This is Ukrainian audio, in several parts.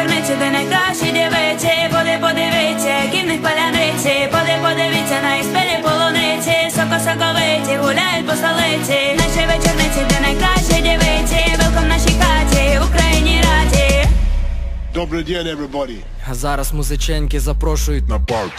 вечорниці, де найкращі дівиці. Подивіться, які в них паляниці. Подивіться на їх спілі полуниці. Соковиті гуляють по столиці. Наші вечорниці, де найкращі дівиці. Велком в нашій хаті, Україні раді. Добрий день, everybody. А зараз музиченьки запрошують на парті.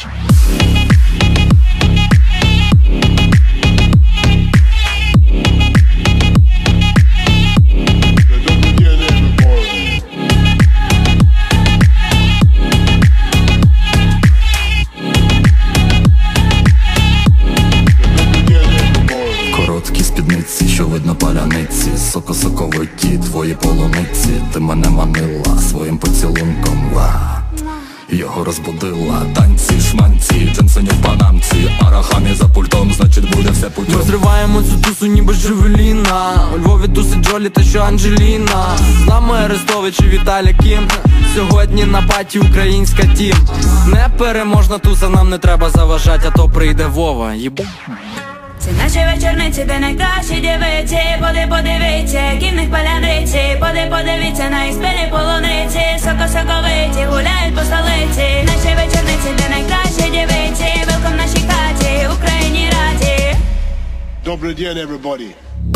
Короткі спідниці, що видно паляниці. Соковиті твої полуниці. Ти мене манила своїм поцілунком, його розбудила. Танці, шманці, джинсені в панамці. Арахамі за пультом, значить буде все путем. Ми зриваємо цю тусу ніби Джевеліна. У Львові тусить Джолі та що Анджеліна. З нами Арестович і Віталя Кім. Сьогодні на паті українська тім. Непереможна туса, нам не треба заважати, а то прийде Вова. Це наші вечорниці, де найкращі дівиці. Подивіться, які в них паляниці. Подивіться на їх спілі полуниці. Соковиті гуляють по столиці. Наші вечорниці, де найкращі дівиці. Велком в нашій хаті, Україні раді. Добрий день, everybody.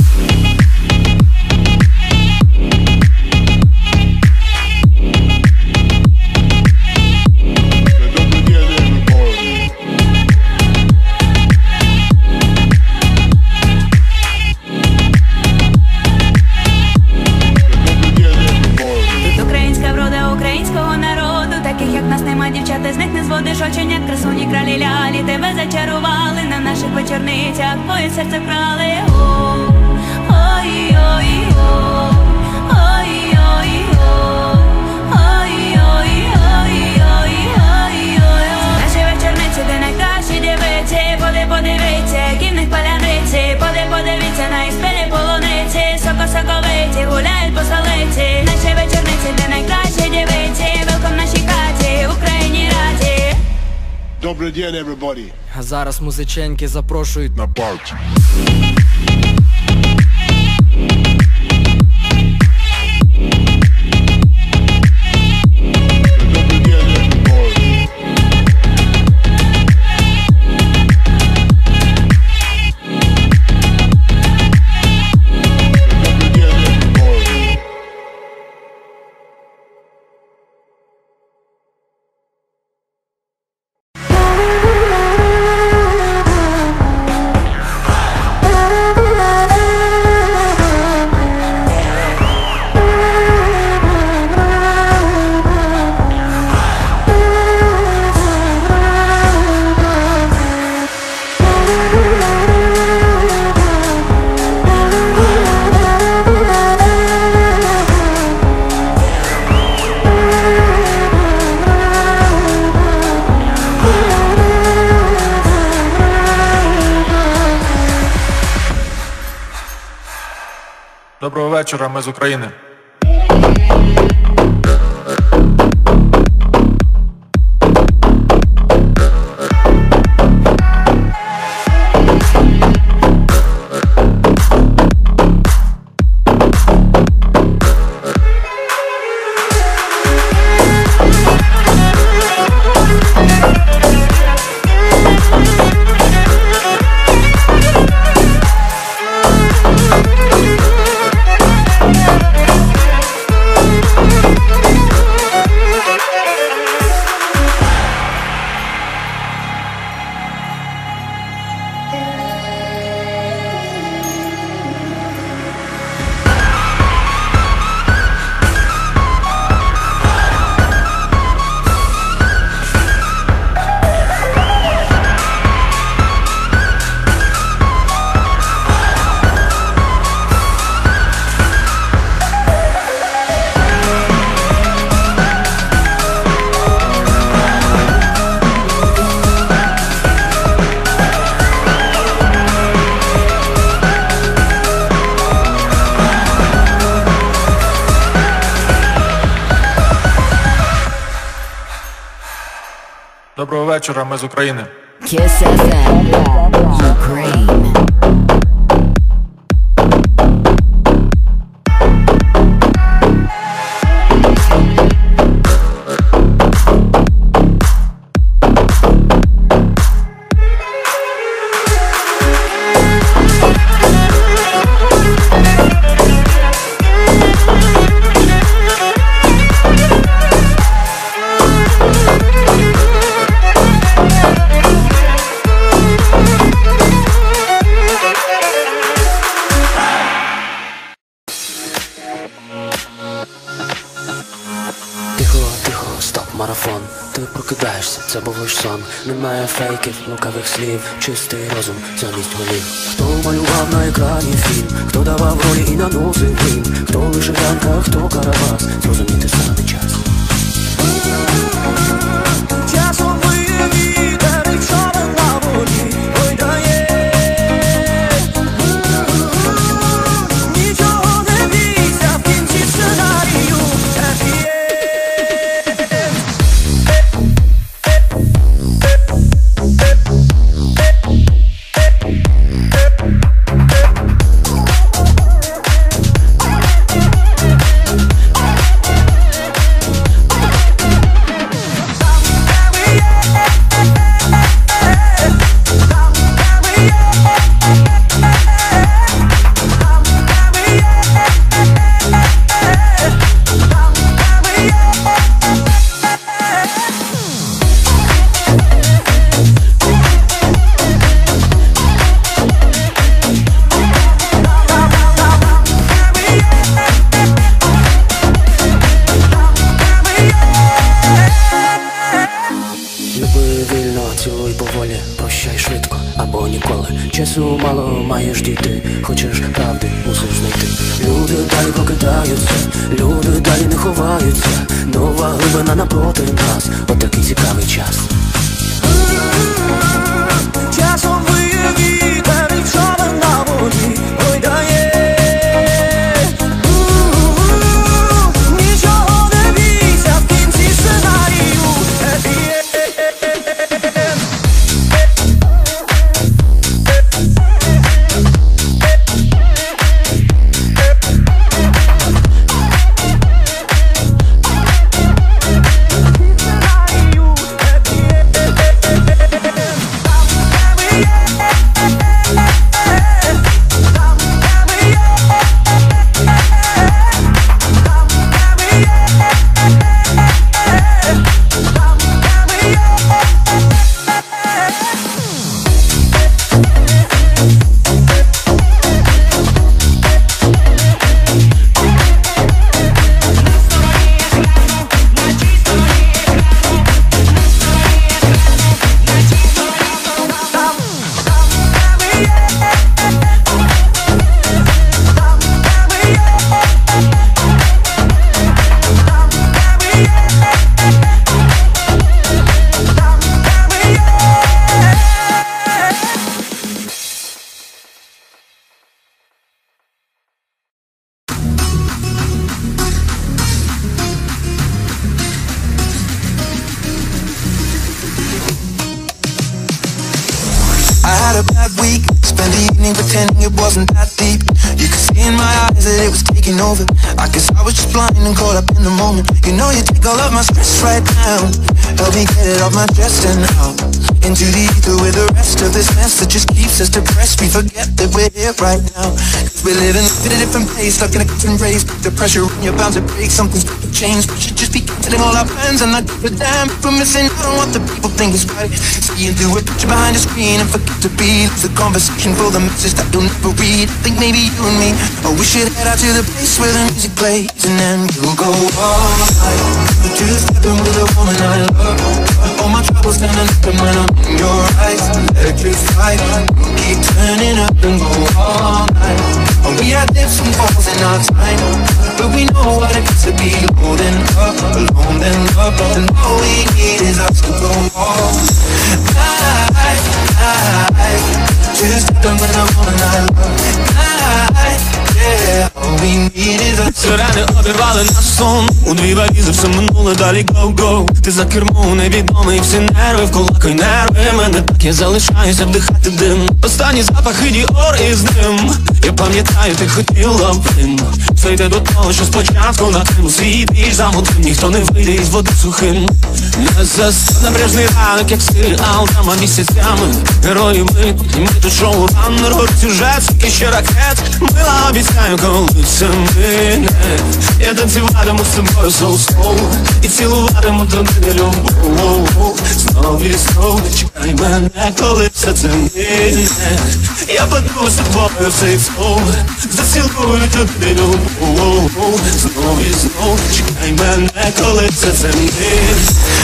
Дівчата з них не зводиш очень, як красуні кралі лялі. Тебе зачарували на наших вечорницях, твоє серце вкрали. Наші вечорниці, де найкращі дівиці. Подивіться, які в них паляниці. Подивіться на їх спілі полуниці. Соковиті гуляють по столиці. Наші вечорниці, де найкращі дівиці. Велком в нашій хаті, Україні раді. Добрий день, everybody. А зараз музиченьки запрошують на парті. Доброго вечора, ми з України. Доброго вечора, ми з України. Kiss FM, Ukraine. марафон. Ти прокидаєшся, це був лиш сон. Немає фейків, лукавих слів, чистий розум замість голів. Хто малював на екрані фільм, хто давав ролі і наносив грім, хто вишиванка, хто Карабас, зрозуміти саме час. Часом вітер і човен на воді гойдає. Нічого не бійся, в кінці сценарію happy end. Часу мало, маєш дійти, хочеш правди, мусиш знайти. Люди далі прокидаються, люди далі не ховаються. Нова глибина напроти нас, отакий цікавий час. Часом виє вітер і човен на воді гойдає. Нічого не бійся, в кінці сценарію happy end. Pretending it wasn't that deep. You could see in my eyes that it was taking over. I guess I was just blind and caught up in the moment. You know you take all of my stress right now. Help me get it off my chest and out into the ether with the rest of this mess that just keeps us depressed. We forget that we're here right now, cause we're living in a different place, stuck in a different race. The pressure on you're bound to break, something's got to change. We should just be cancelling all our plans and not give a damn if we're missing out on what the people think is right. Seeing through a picture behind a screen and forget to be the conversation for the message that you'll never read. Think maybe you and me, or we should head out to the place where the music plays and then you'll go all night. Just stepping with a woman I love. All my troubles standing up and when I'm in your eyes. Electric fight, we'll keep turning up and go all night. And we had dips and falls in our time, but we know what it means to be holding up, alone and loved. And all we need is us to go all night. Just stepping with a woman I love. Yeah, all we need is us. Сирени обірвали наш сон. У дві валізи все минуле, далі go-go. Ти за кермом невідомий, всі нерви в кулаку й нерви. Мене так я залишаюся вдихати дим. Останні запахи Діор із ним. Я пам'ятаю, ти хотіла б ним. Все йде до того, що спочатку на тим свій більш замотив. Ніхто не вийде із води сухим. Не застав набережний ранок, як серіал, драма місяцями. Герої ми тут шоу раннер, горить сюжет, скільки ще ракет. Мила обіцяю, коли це мине. Я танцюватиму з тобою соу-соу і цілуватиму тобі любов. Знов і знов чекай мене, коли все це мине. Я паду з тобою в цей флоу, зацілую тобі любов. Знов і знов чекай мене, коли все це мине.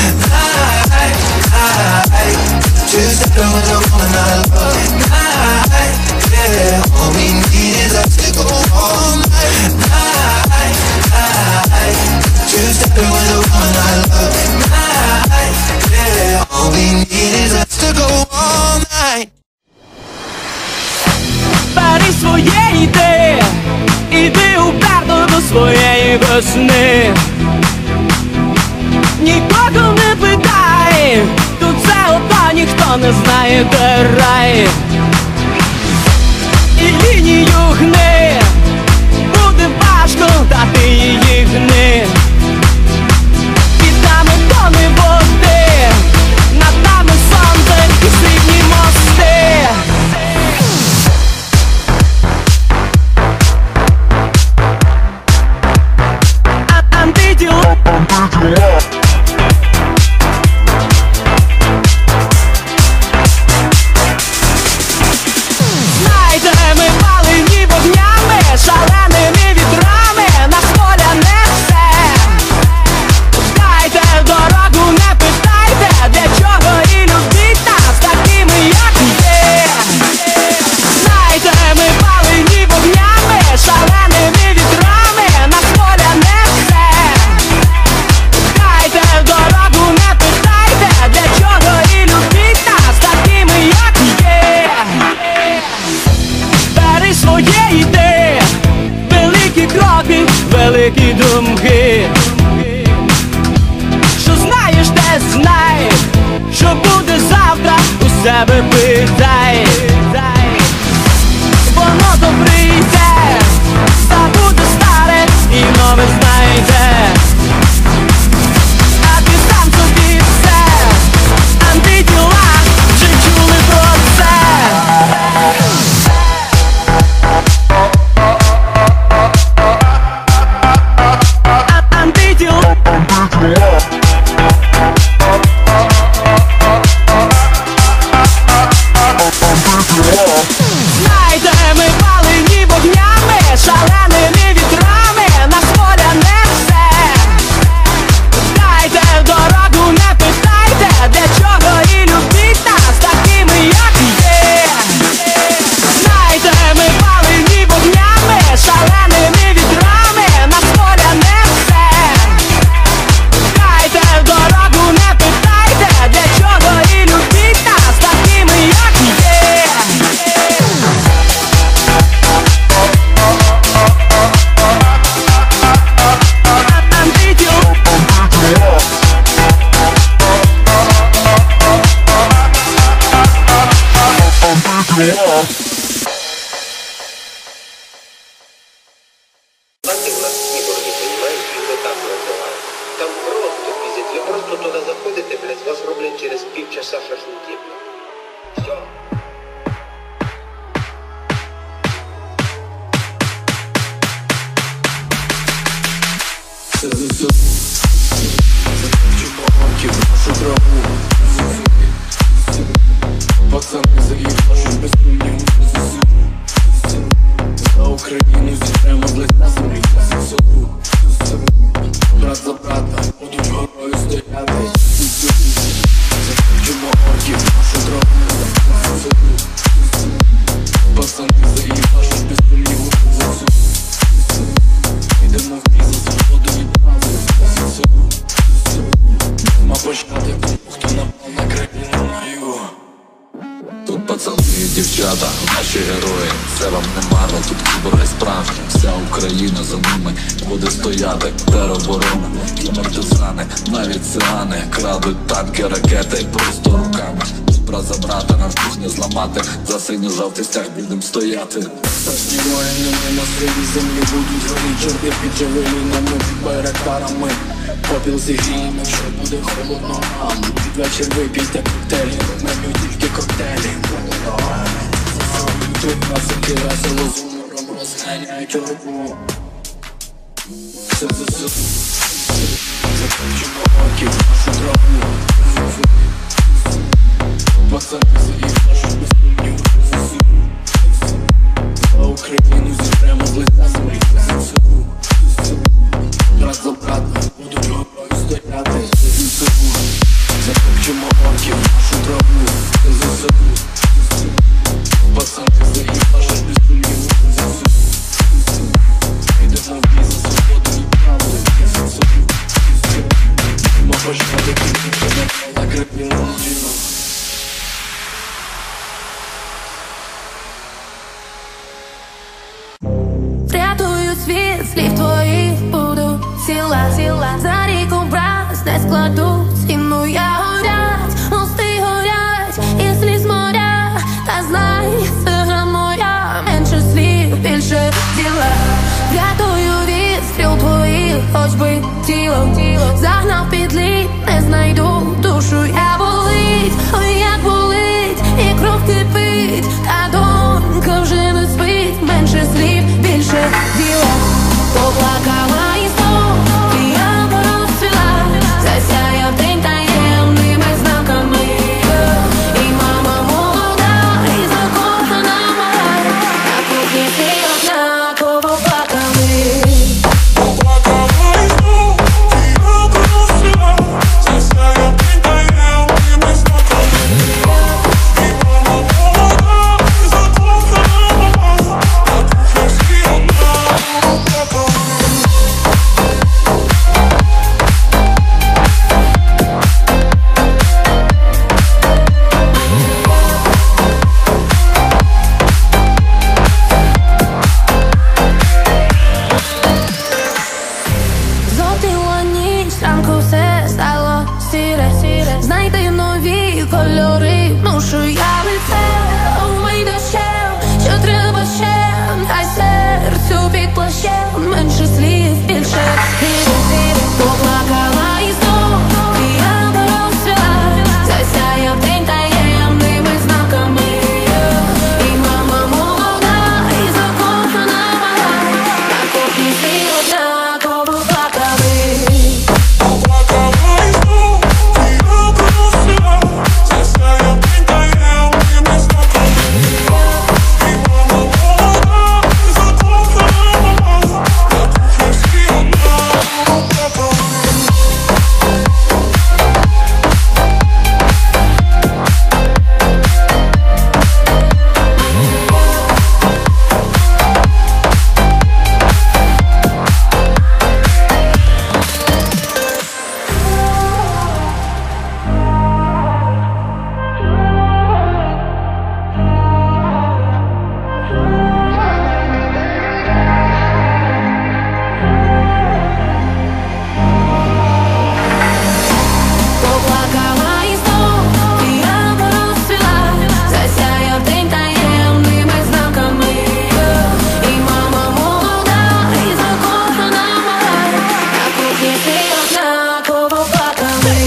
Just after with a woman I love night, yeah. All we need is us to go all night. Just after with a woman I love night, yeah. All we need is us to go all night. Бери своє йди, іди уперто до своєї весни. Нікого не питай, тут все одно ніхто не знає, де рай. І лінію гни, буде важко, та ти її гни. Під нами тони води, над нами сонце і срібні мости. Антитіла. Знайте, ми палені вогнями, шаленими вітрами, нас воля несе. Дайте дорогу, не питайте, для чого і любіть нас такими, як є. Знайте, ми палені вогнями, шаленими вітрами, нас воля несе. Дайте дорогу, не питайте, для чого і любіть нас такими, як є. Бери своє йди, великі кроки, великі думки. Що знаєш, те знай, що буде завтра, у себе питай. Воно то прийде, забуде старе і нове знайде. А ти сам собі все, антитіла, вже чули про це. Антитіла. Знайте, ми палені вогнями, шаленими вітрами, нас воля несе. Дайте дорогу, не питайте, для чого і любіть нас такими, як є. Знайте, ми палені вогнями, шаленими вітрами, нас воля несе. Дайте дорогу, не питайте, для чого і любіть нас такими, як є. Антитіла. Знаете, у нас Егор не понимает, что это так называют. Там просто пиздец. Вы просто туда заходите, блядь, вас роблять через півчаса шашлыки. Все. Пацаны заебали без сумніву. За Україну зійдемо, блядь, на землі. Брат за брата, будуть горою стояти. Закричимо орків, нашу дорогу. Пацани заїбали без сумніву. Ідемо в бій за свободу і правду. Нема пощади, хто напав на країну мою. Тут пацани і дівчата, наші герої, це вам не марно, тут кіборги справжні. Вся Україна за ними буде стояти, тероборона і партизани, навіть цигани крадуть танки, ракети просто руками. Брат за брата, нам всіх не зламати, за синьо-жовтий стяг будем стояти. Страшні воїни на своїй землі будуть горіть, чорти під джавелінами, під байрактарами. Попіл зігріємо, якщо буде холодно нам. Під вечір випійте коктейлі, меню тільки коктейлі. Тут нас весело з гумором розганяють орбу. Закручимо років нашу траву. Пацани за нашу безпільню. За Україну зітремо з лиця своїх. Брат за брата, буду чогою стояти. Закручимо років нашу траву. Пацани за нашу безпільню. Йдемо в бій за свободу і правду. Ми почнемо кінчити на кримінальну жінок. Врятую світ, слів твоїх буду ціла. За ріку браз не складуть, і моя горять, мости горять, і сліз моря. Та знай, це гра моя, менше слів, більше діла. Врятую від стріл твоїх, хоч би тіло загнав під лід, не знайду душу, я болить, ой, як болить, і кров кипить, та донька вже не спить, менше слів, більше діла. Поплакала і знов, і я порозцвіла, засяяв день таємними знаками. І мама молода, і закохана мала, на кухні всі однаково плакали. Поплакала і знов, і я порозцвіла, засяяв день таємними знаками. І мама молода, і закохана мала, на кухні всі однаково плакали. Зотила ніч, ранку все стало сіре. Знайди нові кольори, мушу я лице, умий дощем, що треба ще, хай серцю під плащем, менше слів, більше віри. Поплакала і знов, і я порозцвіла, засяяв день таємними знаками. І мама молода, і закохана мала, на кухні всі однаково плакали. Поплакала і знов, і я порозцвіла, засяяв день таємними знаками. І мама молода, і закохана мала, на кухні всі однаково плакали. Поплакала і знов, і я порозцвіла, засяяв день таємними знаками. І мама молода, і закохана мала, на кухні всі однаково плакали.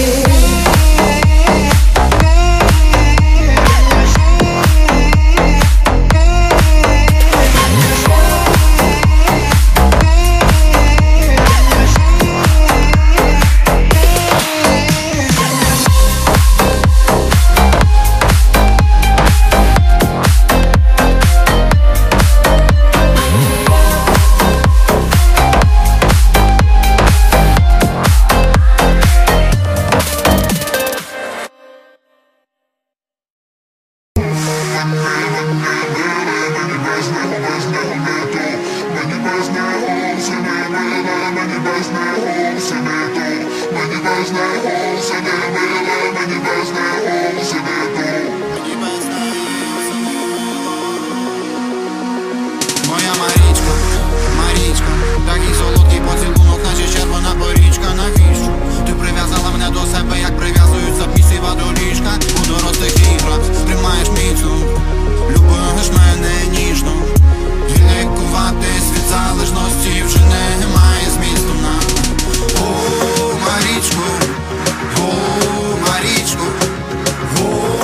Моя Марічка, Марічка, такий солодкий поцілунок, наче червона порічка. Навіщо? Ти прив'язала мене до себе, як прив'язують запісіва до ліжка. У дорослих іграх тримаєш міцно, любиш мене ніжно. І лікуватись від залежності вже немає змісту нам. О, Марічку, о, Марічку, о.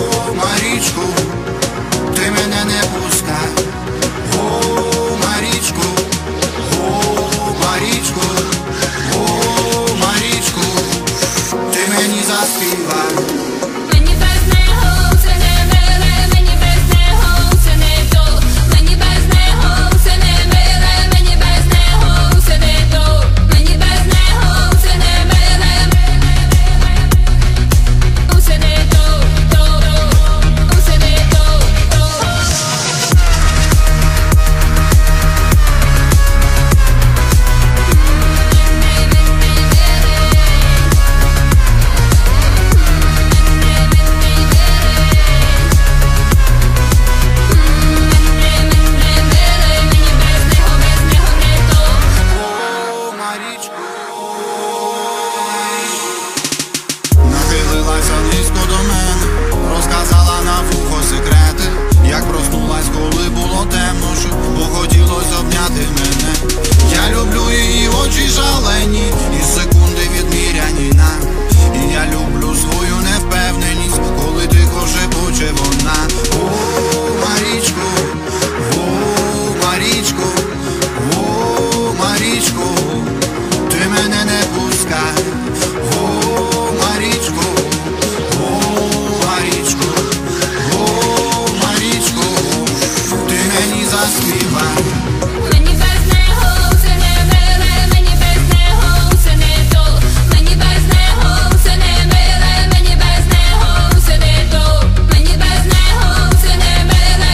було темно, щоб похотілось обняти мене. Я люблю її очі шалені, і секунди відміряні нам. І я люблю свою невпевненість, коли тихо шепоче вона. О, Марічко, о, Марічко, о, Марічко, ти мене не пускай. О, Марічко, о, Марічко, о, Марічко, ти мені заспівай. Мені без нього це не миле, мені без нього це не то. Мені без нього це не миле, мені без нього це не то. Мені без нього це не миле,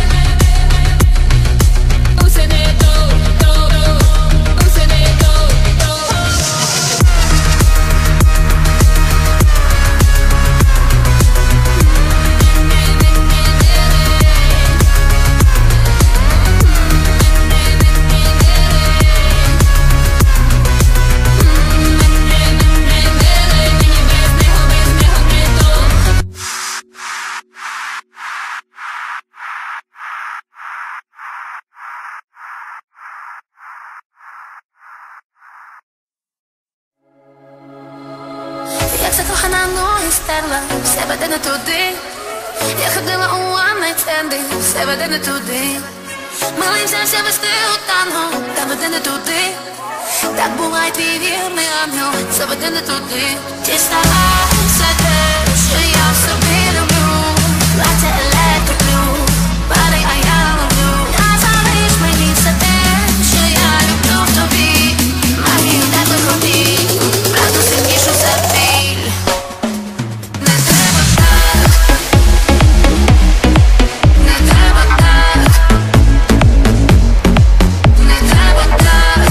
це не то, це не то. Як закохана, ноги стерла, все веде не туди. Я ходила у one-night-стенди, все веде не туди. Милий взявся вести у танго, та веде не туди. Так буває твій вірний ангел, все веде не туди. Діставайся те, що я в собі люблю. Плаття електроблю, пари, а я люблю. Та залиш мені все те, що я люблю в тобі. Магію тебе ході, правду сильнішу за біль. Не треба так, не треба так, не треба так,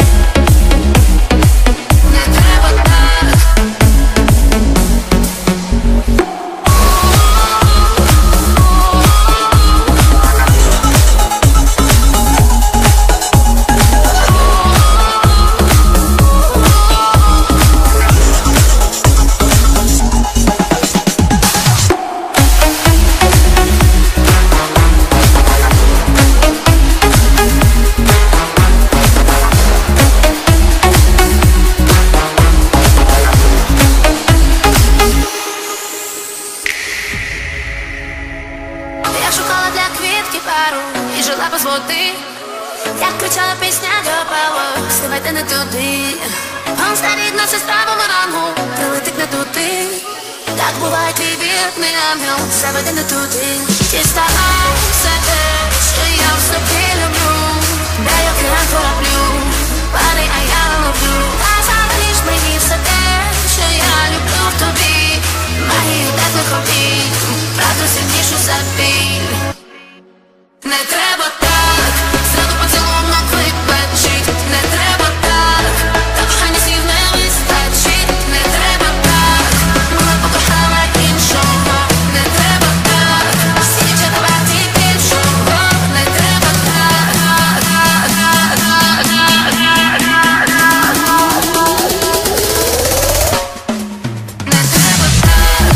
не треба так. Я шукала для квітки пару і жила без води. Як кричала пісня до Павла, все веде не туди. Помста рідна сестра бумерангу, прилетить не туди. Так буває твій вірний ангел, все веде не туди. Діставайся те, що я в собі люблю. Дай океан кораблю, пари, а я люблю. Та залиш мені все те, що я люблю в тобі. Магію тебе ході, правду сильнішу за біль. Не треба так, зраду поцілунок вибачить. Не треба так, та кохання слів не вистачить. Не треба так, вона покохала іншого. Не треба так, всі дівчата варті більшого. Не треба так, не треба так.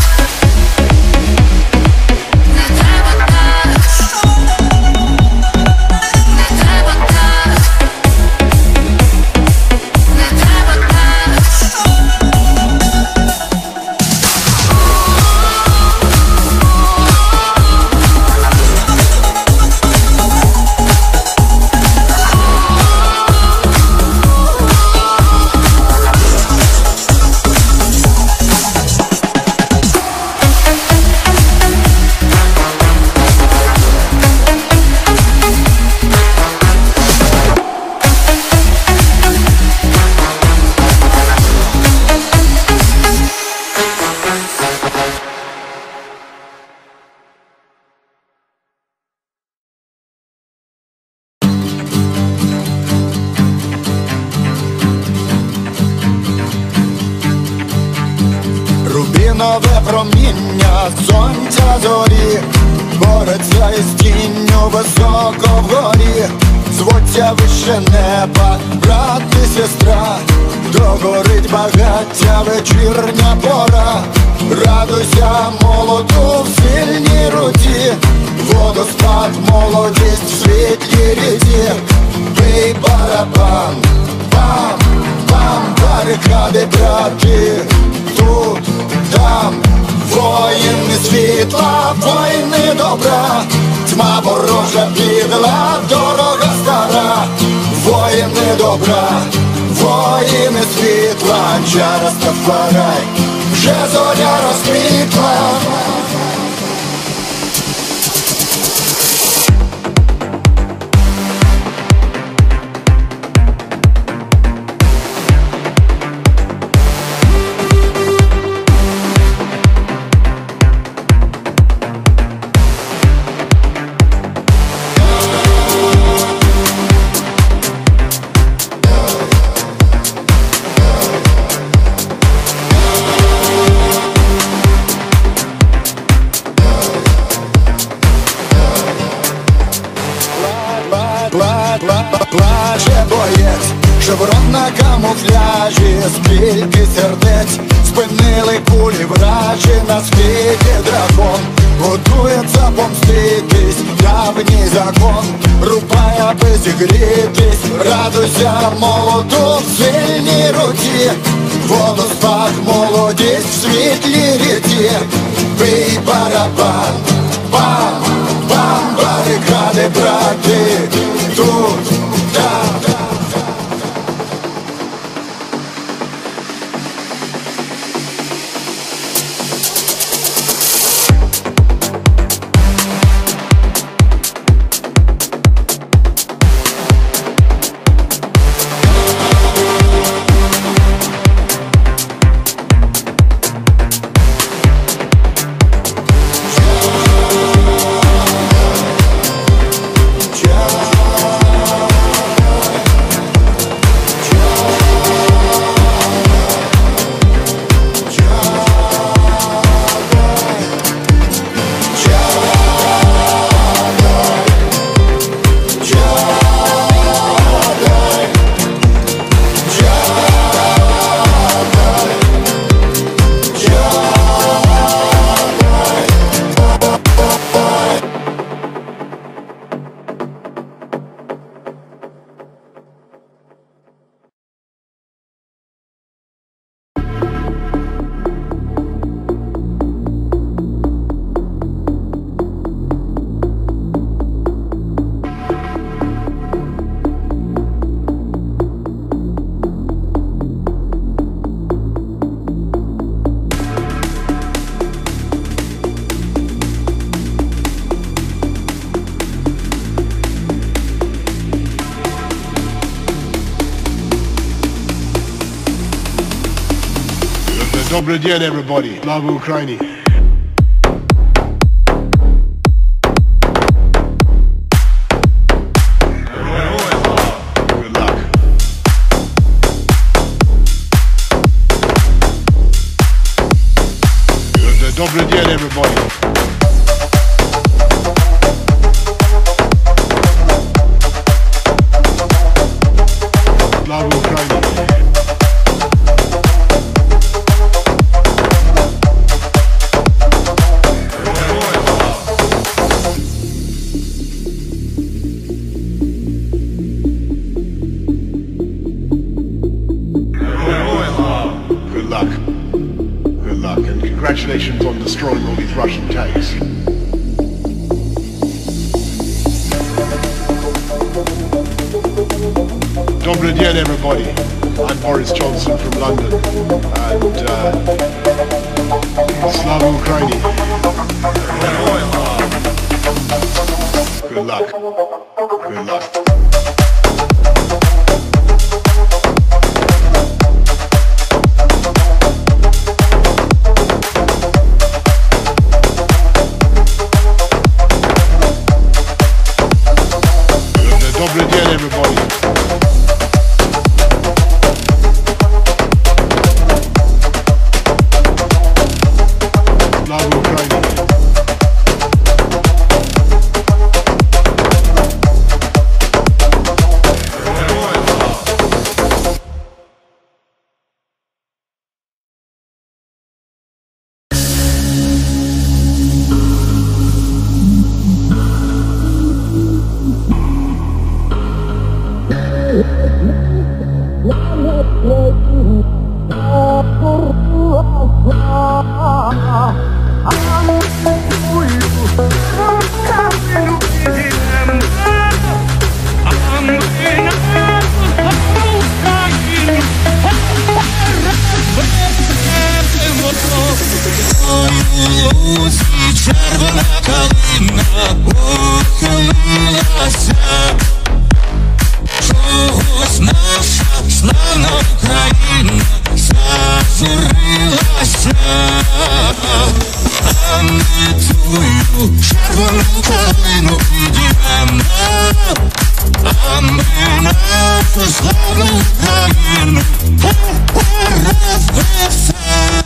Нове проміння сонця зорі бореться із тінню високо вгорі. Звуться вище неба, брат і сестра, догорить багаття вечірня пора. Радуйся молоду в сильній руці, Водоспад, молодість в світлі ріті. Бий барабан, бам, бам, барикади, брати. Тут, там, воїни світла, воїни добра. Тьма ворожа підла, дорога стара. Воїни добра, воїни світла. Джа Растафарай, вже зоря розквітла. Плаче боєць, шеврон на камуфляжі, скільки сердець спинили кулі вражі. На світі дракон готується помститись, давній закон рубай, аби зігрітись. Радуйся молоду в сильній руці, водоспад, молодість в світлі ріті. Бий барабан, бам, бам, барикади, брати. Тут, там. Добрый день, everybody. Слава Украине. Good luck. Добрый день, everybody. Слава Украине. Congratulations on destroying all these Russian tanks. Добрый день, everybody. I'm Boris Johnson from London, and Slava Ukraini. Good luck. Good luck. Добрый день, everybody. Слава Украине. Ой, у лузі червона калина похилилася, чогось наша славна Україна зажурилася, а ми твою червону калину підіймемо, а ми нашу славну Україну розвесемо.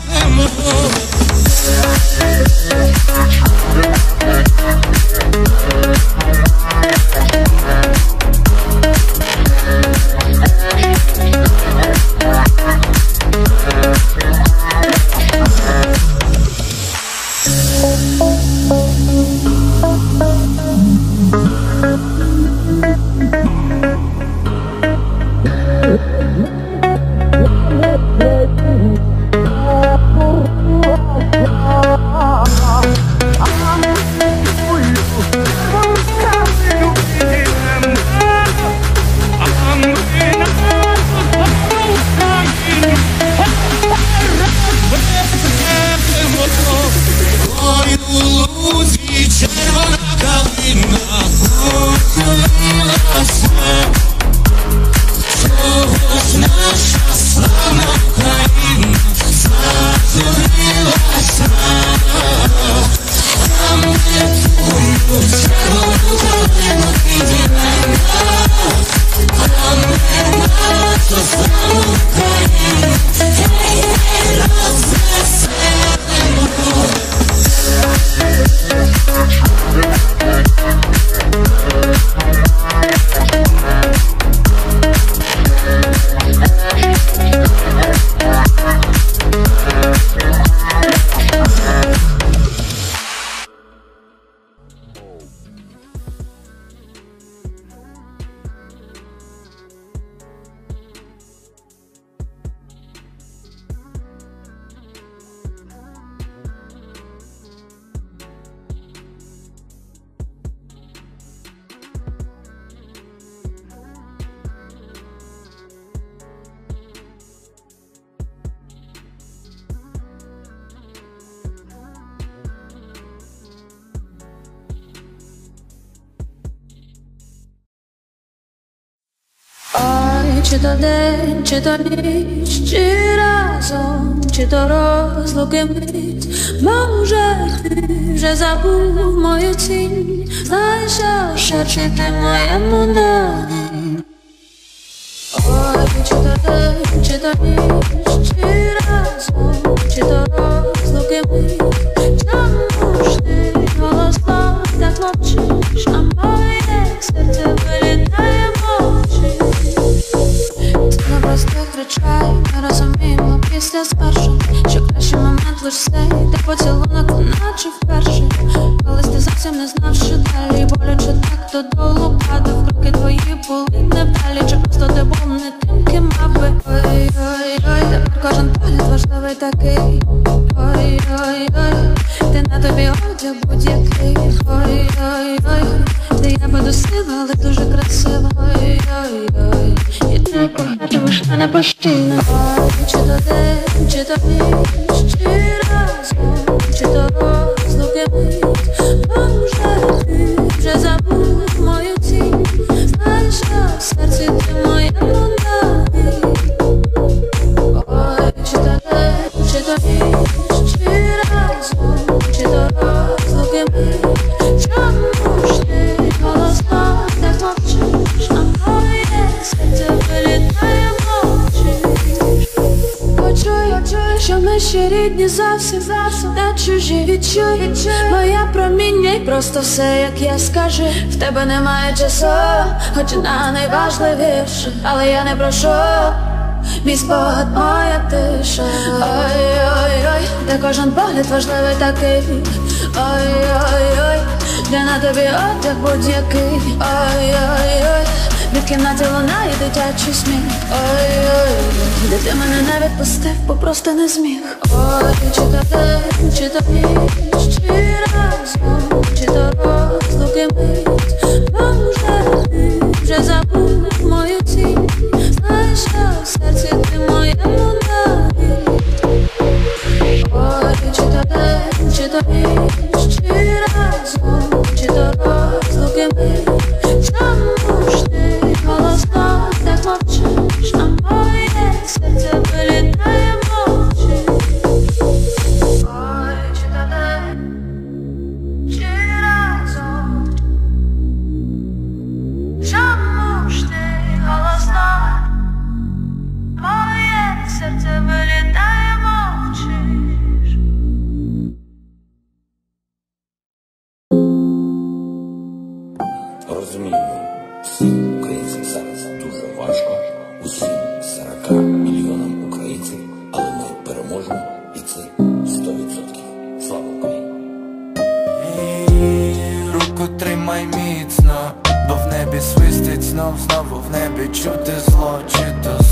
Чи то день, чи то ніч, чи разом, чи то розлуки мить. Може ти вже забув мою тінь, знаєш, що серці ти моєму дані. Ой, чи то день, чи то ніч, чи разом, чи то розлуки мить. Чому ж ти голосно так мовчиш, а моє серце вилітає мовчить. Ти просто кричай, не розуміємо після спершу, що кращий момент лиш цей, де поцілунок наче вперше. Колись ти зовсім не знав, що далі боляче так додолу падав. Кроки твої були невдалі, чи просто ти був не тим, ким мав би. Ой-ой-ой, тепер кожен погляд важливий такий. Ой-ой-ой, ти на тобі одяг будь-який. Ой-ой-ой, де я буду сила, але дуже красива. Ой-ой-ой, і ти кохатимеш мене постійно. Ой, чи то день, чи то ніч, чи разом, чи то розлуки мить. Може ти вже забув мою тінь, знаєш, що в серці ти моєму дані. Ой, чи то день, чи то ніч, чи разом, чи то розлуки мить. Чому ж ти голосно так мовчиш, а моє серце вилітає мовчиш. Почуй, що ми ще рідні зовсім, не чужі. Відчуй моє проміння і просто все, як я скажу. В тебе немає часу, хоч на найважливіше, але я не прошу. Мій спогад, моя тиша. Ой-ой-ой, де кожен погляд важливий такий. Ой-ой-ой, де на тобі одяг будь-який. Ой-ой-ой, від кімнати лунає дитячий сміх. Ой-ой-ой, де ти мене не відпустив, бо просто не зміг. Ой, чи то день, чи то ніч, чи разом, чи то розлуки мить. Може ти вже забув мою тінь, знаєш, що в серці ти моєму дані. чи то ніч, чи разом, чи то розлуки ми. Чому ж ти голосно так мовчиш? На моє серце вилітає мовчиш. Ой, чи то день, чи разом. Чому ж ти голосно? Моє серце вилітає мовчиш. Розумію, всім українцям зараз дуже важко, усім 40 мільйонам українців, але ми переможемо, і це 100%. Слава Україні! Руку тримай міцно, бо в небі свистить знову в небі чути зло, чи то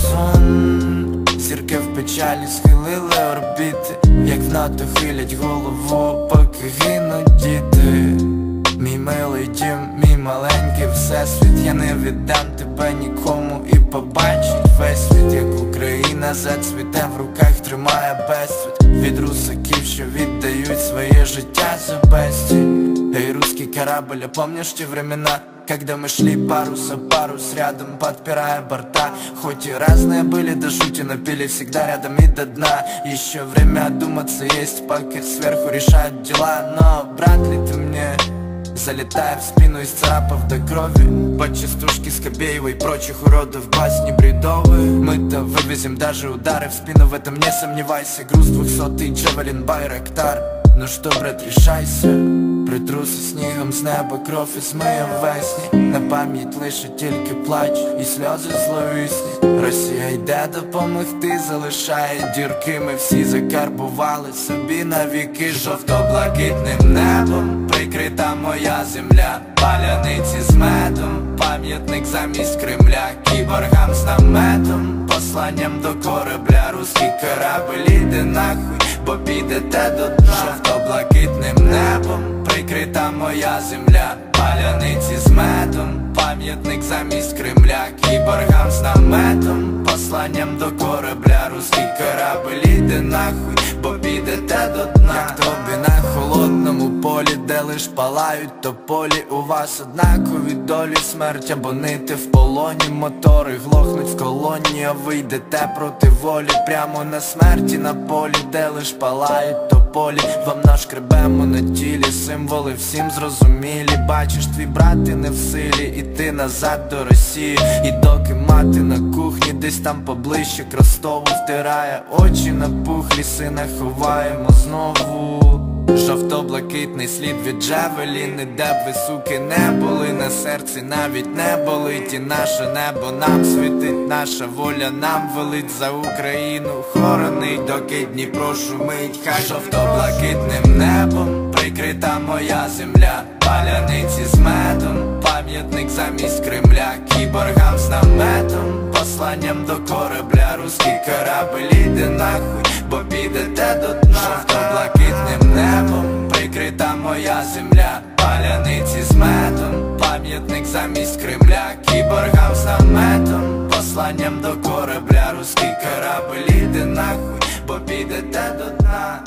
сон. Зірки в печалі схилили орбіти, як в НАТО хилять голову, поки гинуть діти. Мій милий дім, мій маленький всесвіт, я не віддам тебе нікому і побачить весь світ, як Україна зацвіте, в руках тримає безцвіт від русаків, що віддають своє життя за безцінь. Эй, русский корабль, а помнишь те времена, когда мы шли парус о парус рядом, подпирая борта? Хоть и разные были до жути, но пили всегда рядом и до дна. Еще время одуматься есть, пока сверху решают дела. Но брат ли ты мне, залетая в спину, исцарапав до крови по частушке Скобеевой и прочих уродов басни бредовые. Мы-то вывезем даже удары в спину, в этом не сомневайся. Груз 200-й Джавелин Байрактар. Ну что, брат, решайся. Притруси снігом з неба, кров і змиє весні. На пам'ять лише тільки плач і сльози зловісні. Росія йде допомогти, залишає дірки. Ми всі закарбували собі навіки. Жовто-блакитним небом прикрита моя земля, паляниці з медом, пам'ятник замість Кремля, кіборгам з наметом, посланням до корабля. Руський корабель, іди нахуй, бо підете до дна. Жовто-блакитним небом прикрита моя земля, паляниці з медом, пам'ятник замість Кремля, кіборгам з наметом, посланням до корабля. Руський корабель, іди нахуй, бо підете до дна. Як тобі на холодному полі, де лиш палають тополі, у вас однакові долі, смерть або нити в полоні. Мотори глохнуть в колоні, а ви йдете проти волі, прямо на смерті на полі, де лиш палають тополі. Вам нашкребемо на тілі символи, всім зрозумілі. Бачиш, твій брат і не в силі іти назад до Росії. І доки мати на кухні, десь там поближче к Ростову, втирає очі напухлі, сина ховаємо знову. Жовто-блакитний слід від Джавеліни, де б ви, суки, не були, на серці навіть не болить. І наше небо нам світить, наша воля нам велить, за Україну хоронить, доки Дніпро шумить. Хай жовто-блакитним небом прикрита моя земля, паляниці з медом, пам'ятник замість Кремля, кіборгам з наметом, посланням до корабля. Руський корабель, іди нахуй, бо підете до дна. Жовто-блакитним небом прикрита моя земля, паляниці з медом, пам'ятник замість Кремля, кіборгам з наметом, посланням до корабля. Руський корабель, іди нахуй, бо підете до дна.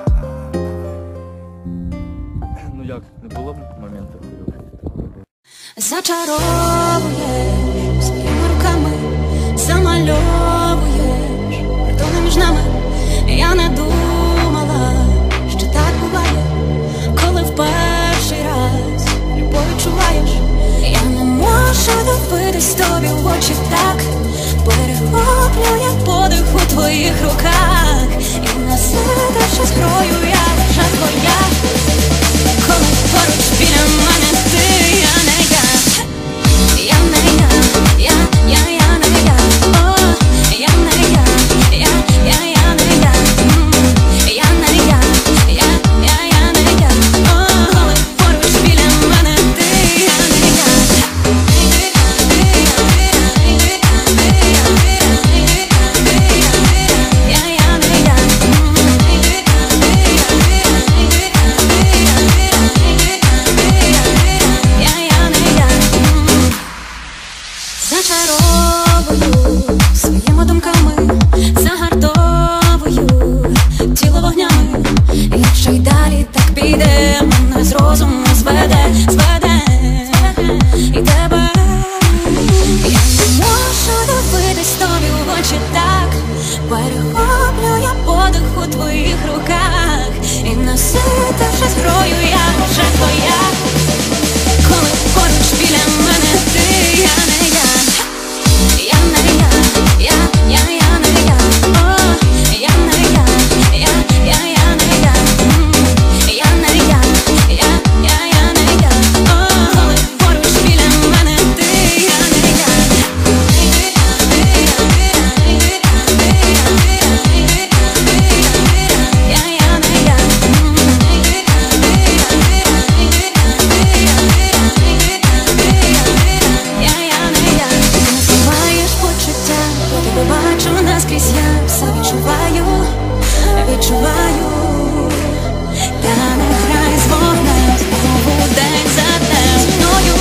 Ну як, не було б моменту? Зачаровуєш своїми руками, замальовуєш притули між нами. Я не думала, що так буває, коли в перший раз любов відчуваєш. Я не можу дивитись тобі в очі так, перехоплює подих у твоїх руках. І насидиш зброю, я вже твоя, коли поруч біля мене ти, я не я. Я не я, я не я, о, я не я, я не я, я не я, я не я, о, коли поруч біля мене ти, я не я. Зачаровую своїми думками, загартовую тіло вогнями. Якщо й далі знайде, мене з розуму зведе, зведе і тебе. Я не можу дивитись тобі в очі так, перехоплю я подих у твоїх руках, і носити вже зброю я вже твоя. Коли поруч біля мене ти, я не я, я не я, я не я, о, я не я, я не я, я не я, я не я, о, коли поруч біля мене ти, я не я. Відчуваю, та не грай з вогнем, знову день за днем мною.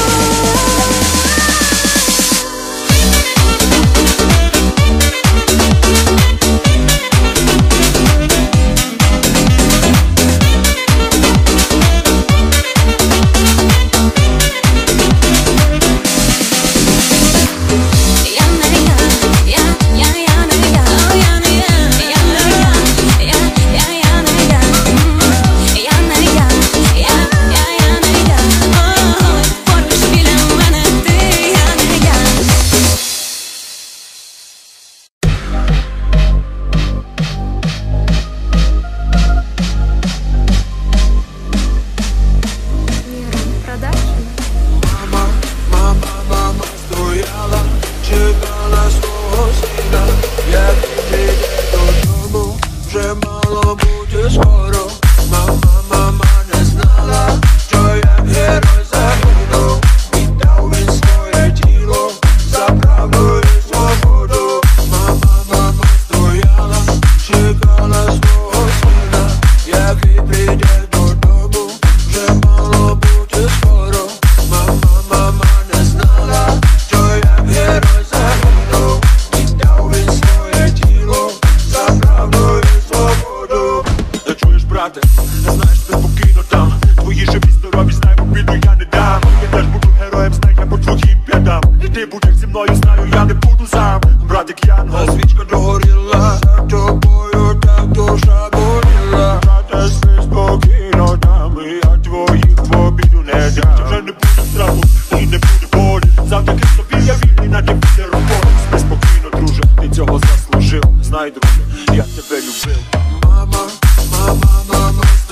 Знаєш, все спокійно там, твої живі здорові, знай, бо піду я не дам. Я теж буду героєм, знай, я по твоїм п'ятам. І ти будеш зі мною, знаю, я не буду сам. Братик Янгол, свічка догоріла, за тобою так душа боліла. Брате, спи спокійно там, і я твоїх в обіду не дам. Вже не буде страху і не буде болі, завдяки тобі я вільний, на тебе все роботи. Спи спокійно, друже, ти цього заслужив. Знай, друже, я тебе любив. Мама,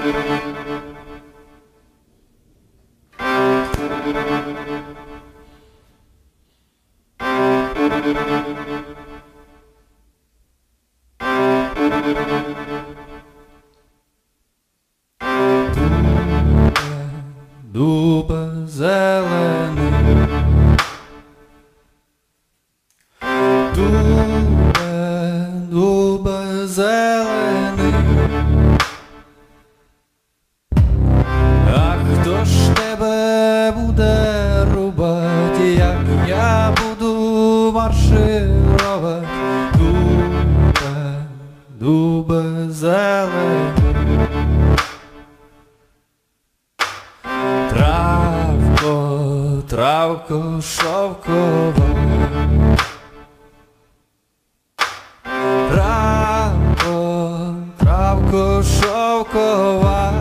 Дубе зелений, дубе зелений, а хто ж тебе буде рубати, як я буду марширувати? Дубе зелений, травко шовкова, травко шовкова,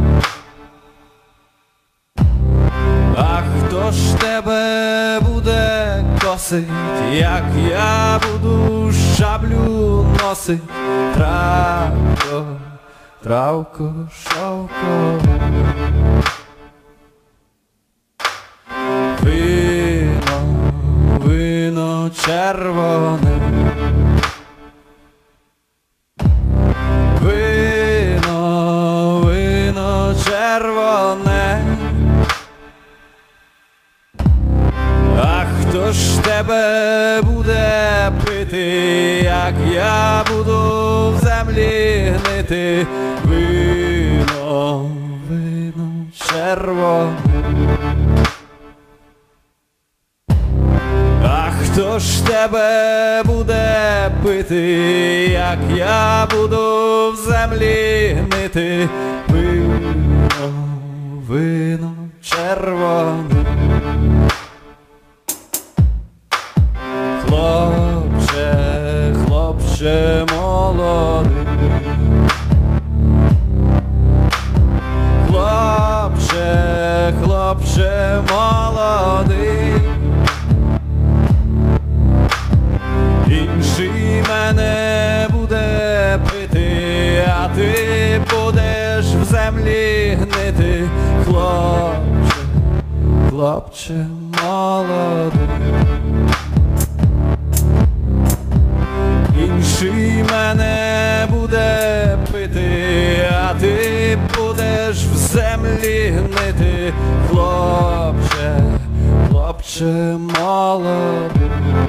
а хто ж тебе буде косить, як я буду шаблю носить? Травко шовкова. Вино червоне, вино червоне, а хто ж тебе буде пити, як я буду в землі гнити? Вино червоне, а хто ж тебе буде пити, як я буду в землі гнити? Вино червоне. Хлопче молодий, хлопче молодий, інший мене буде пити, а ти будеш в землі гнити. Хлопче молодий, інший мене буде пити, а ти будеш в землі гнити. Хлопче молодий.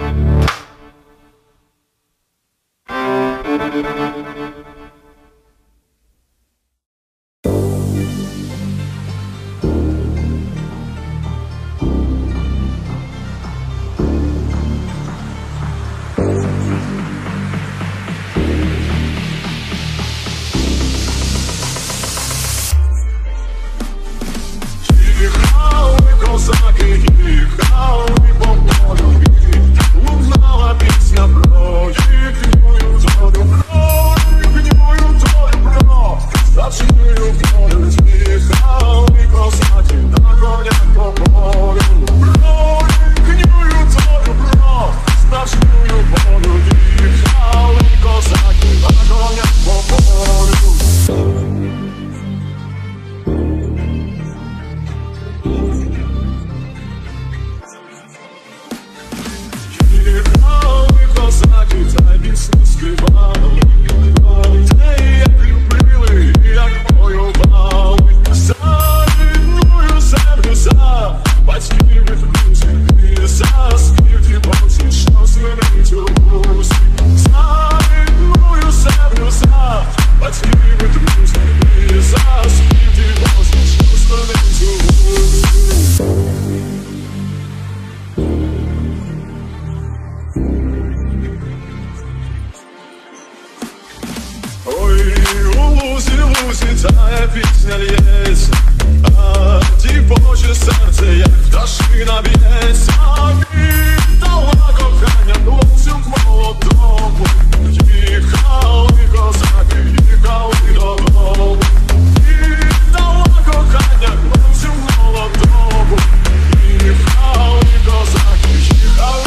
Ця пісня лється, а ті Боже серце, як пташина б'ється. Віддала кохання хлопцю молодому, їхали козаки, їхали додому. Віддала кохання хлопцю молодому, їхали козаки, їхали.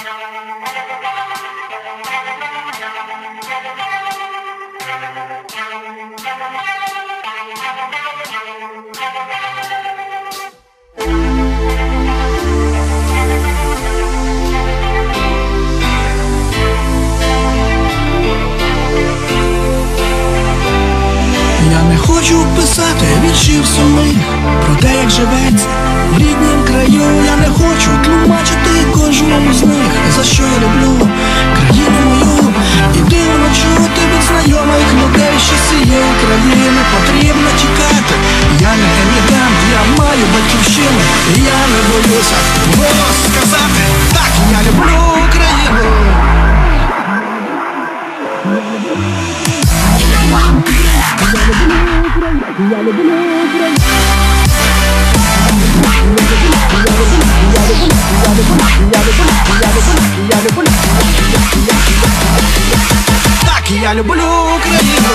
Я не хочу писати віршів сумних про те, як живеться в ріднім краю. Я не хочу тлумачити кожному з них, за що я люблю країну мою. І дивно чути від знайомих людей, що з цієї країни потрібно тікати. Я не емігрант, я маю батьківщину, і я не боюся голос сказати: так, я люблю Україну. Я люблю Україну. Так, я люблю Україну.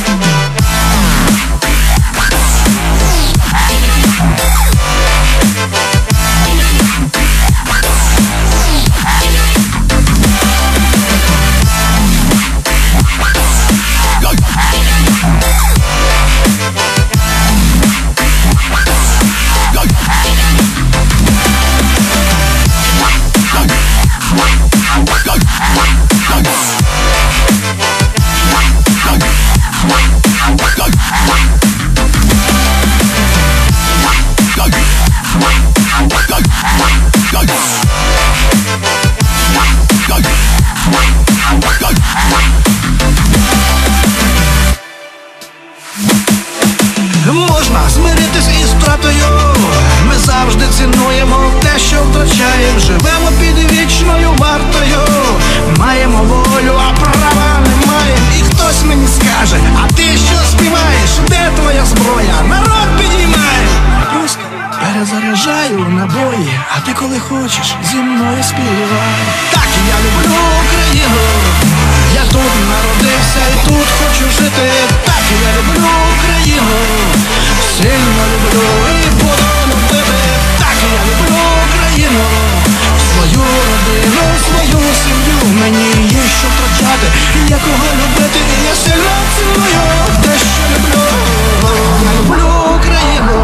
Можна змиритись із втратою. Ми завжди цінуємо те, що втрачаємо. Живемо під вічною вартою. Маємо волю, а права не маємо. І хтось мені скаже: а ти що співаєш? Де твоя зброя? Народ підіймає. Просто перезаряджаю набої, а ти коли хочеш зі мною співай. Так, я люблю Україну. Я тут народився і тут хочу жити. Так, я люблю Україну. Сильно люблю і буду любити. Так, я люблю Україну. Свою родину, свою сім'ю. Мені є що втрачати, є кого любити. І я сильно ціную те, що люблю. Я люблю Україну.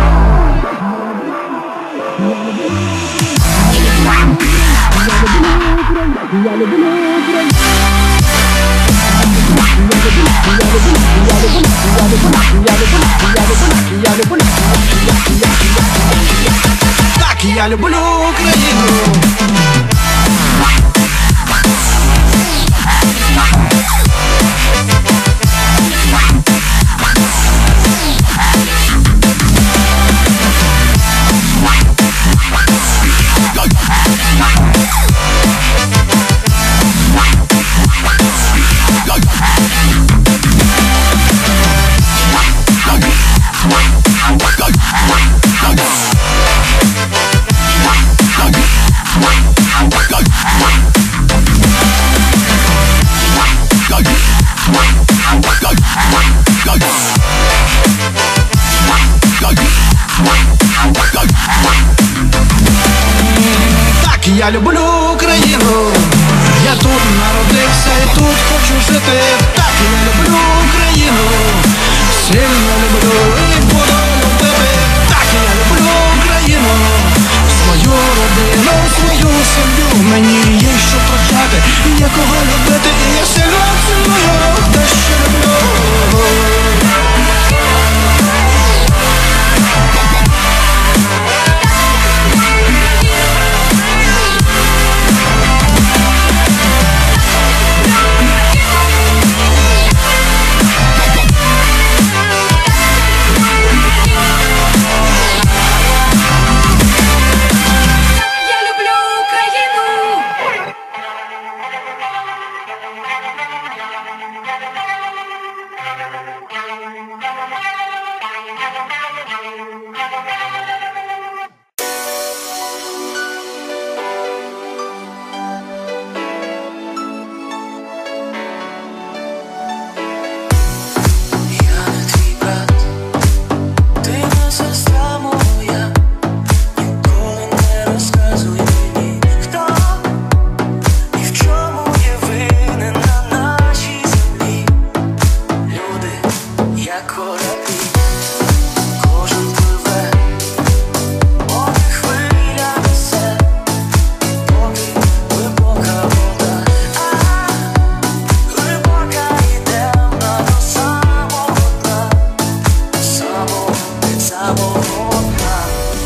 Я люблю Україну. Так, я люблю Україну. Я люблю Україну. Я тут народився і тут хочу жити. Так, я люблю Україну. Сильно люблю і буду любити. Так, я люблю Україну. Свою родину, свою сім'ю. Мені є що втрачати, є кого любити. І я сильно ціную те, що люблю. як кораблі, кожен пливе, поки хвиля несе, поки глибока вода, глибока і темна до самого дна, самого дна.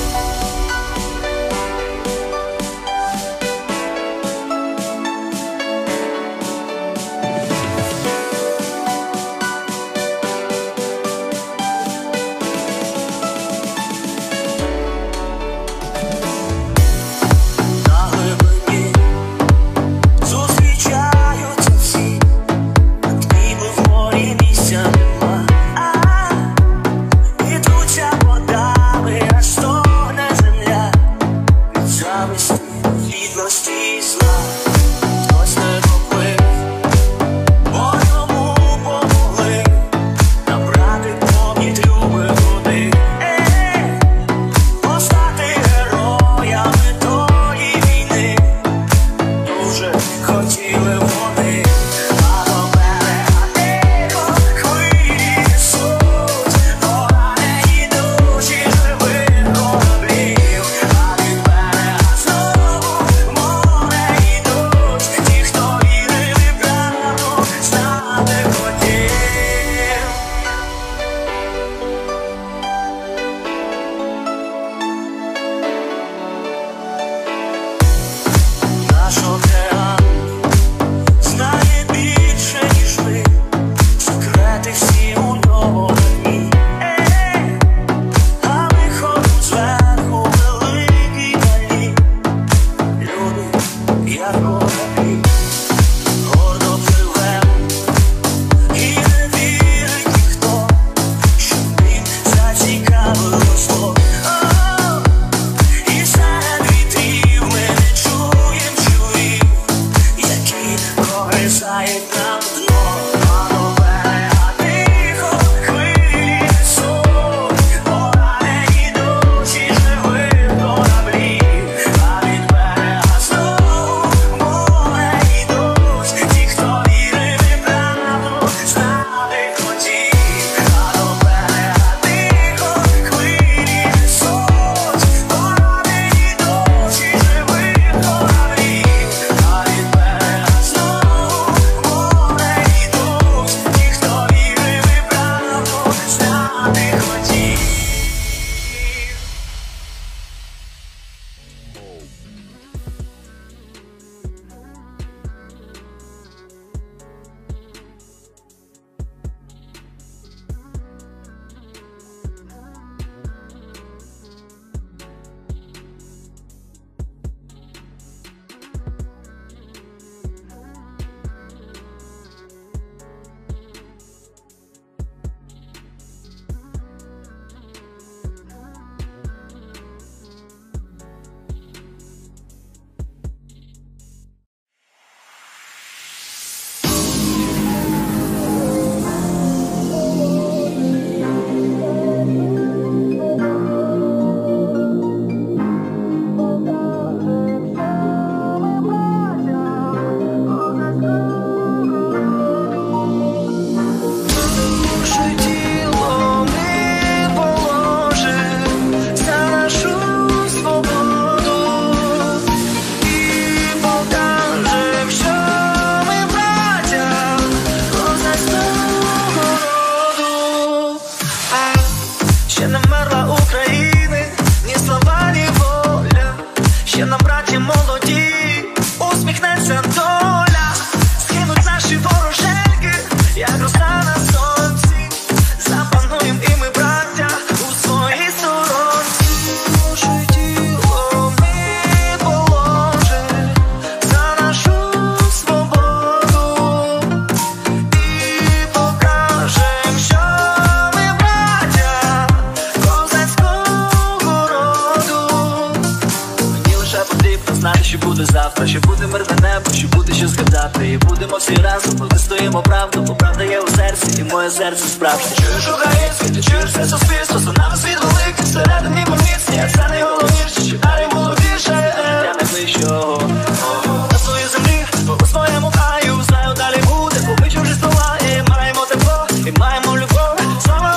завтра, що буде мирне небо, що буде що згадати. І будемо всі разом, бо ми стоїмо правду, бо правда є у серці, і моє серце справжнє. Чуєш українське, ти чуєш все суспільство, за нами світ великий, всередині ми міцні, а це найголовніше, що далі молодіше, життя найближчого. На своїй землі, у своєму краю, знаю, далі буде, бо ми чужі слова, і маємо тепло, і маємо любов. Слава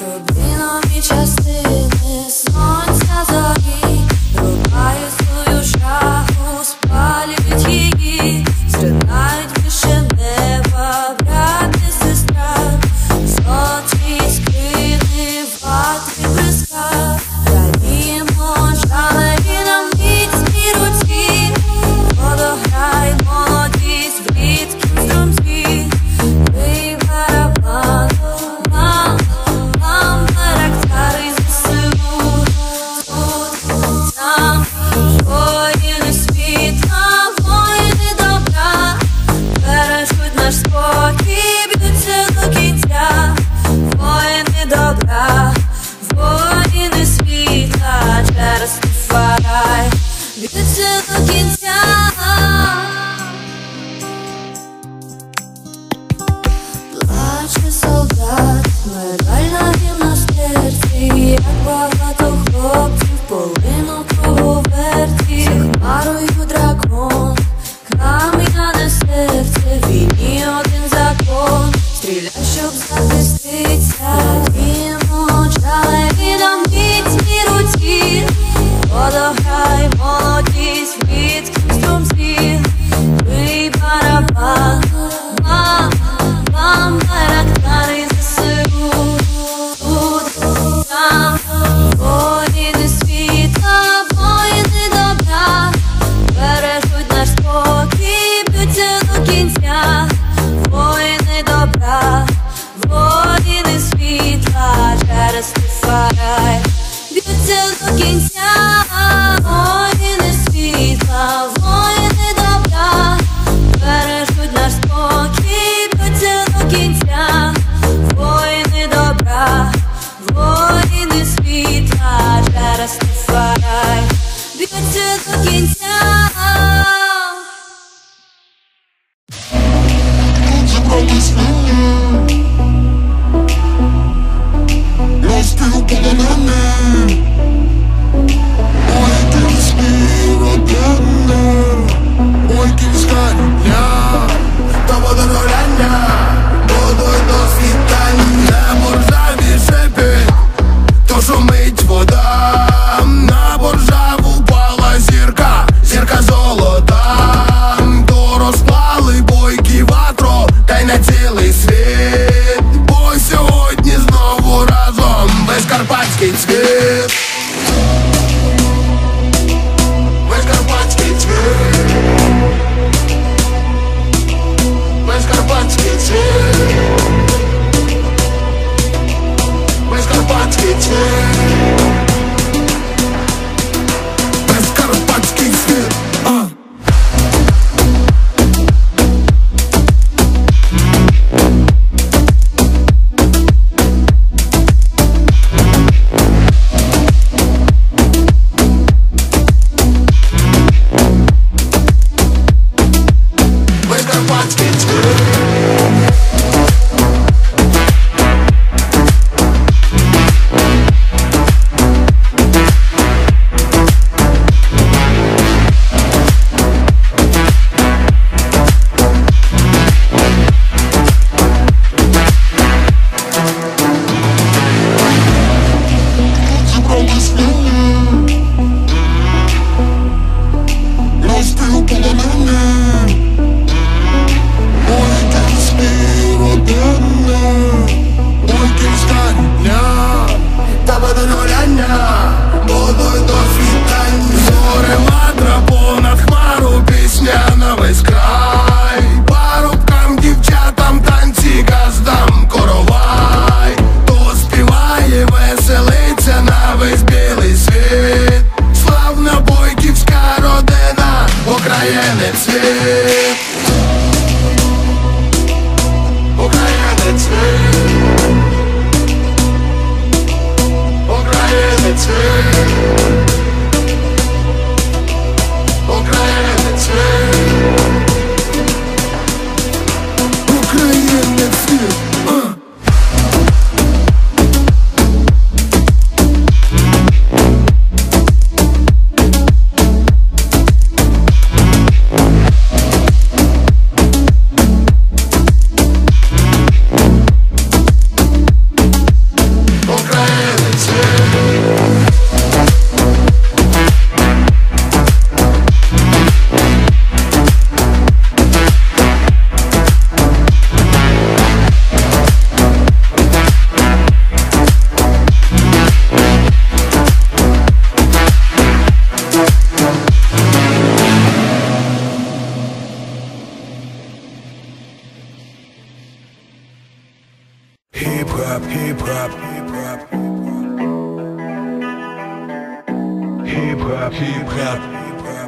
Рубинові частини сонця зорі рубають свою шаху, спалюють її, зринають вище неба, брат і сестра, золоті скрини, ватри блиска, радіємо жалею на міцній руці, водограй молодість в рідкім струмці, бий барабану, нам барактари ЗСУ. Hip-hop, hip-hop, hip-hop. Hip-hop, hip-hop, hip-hop.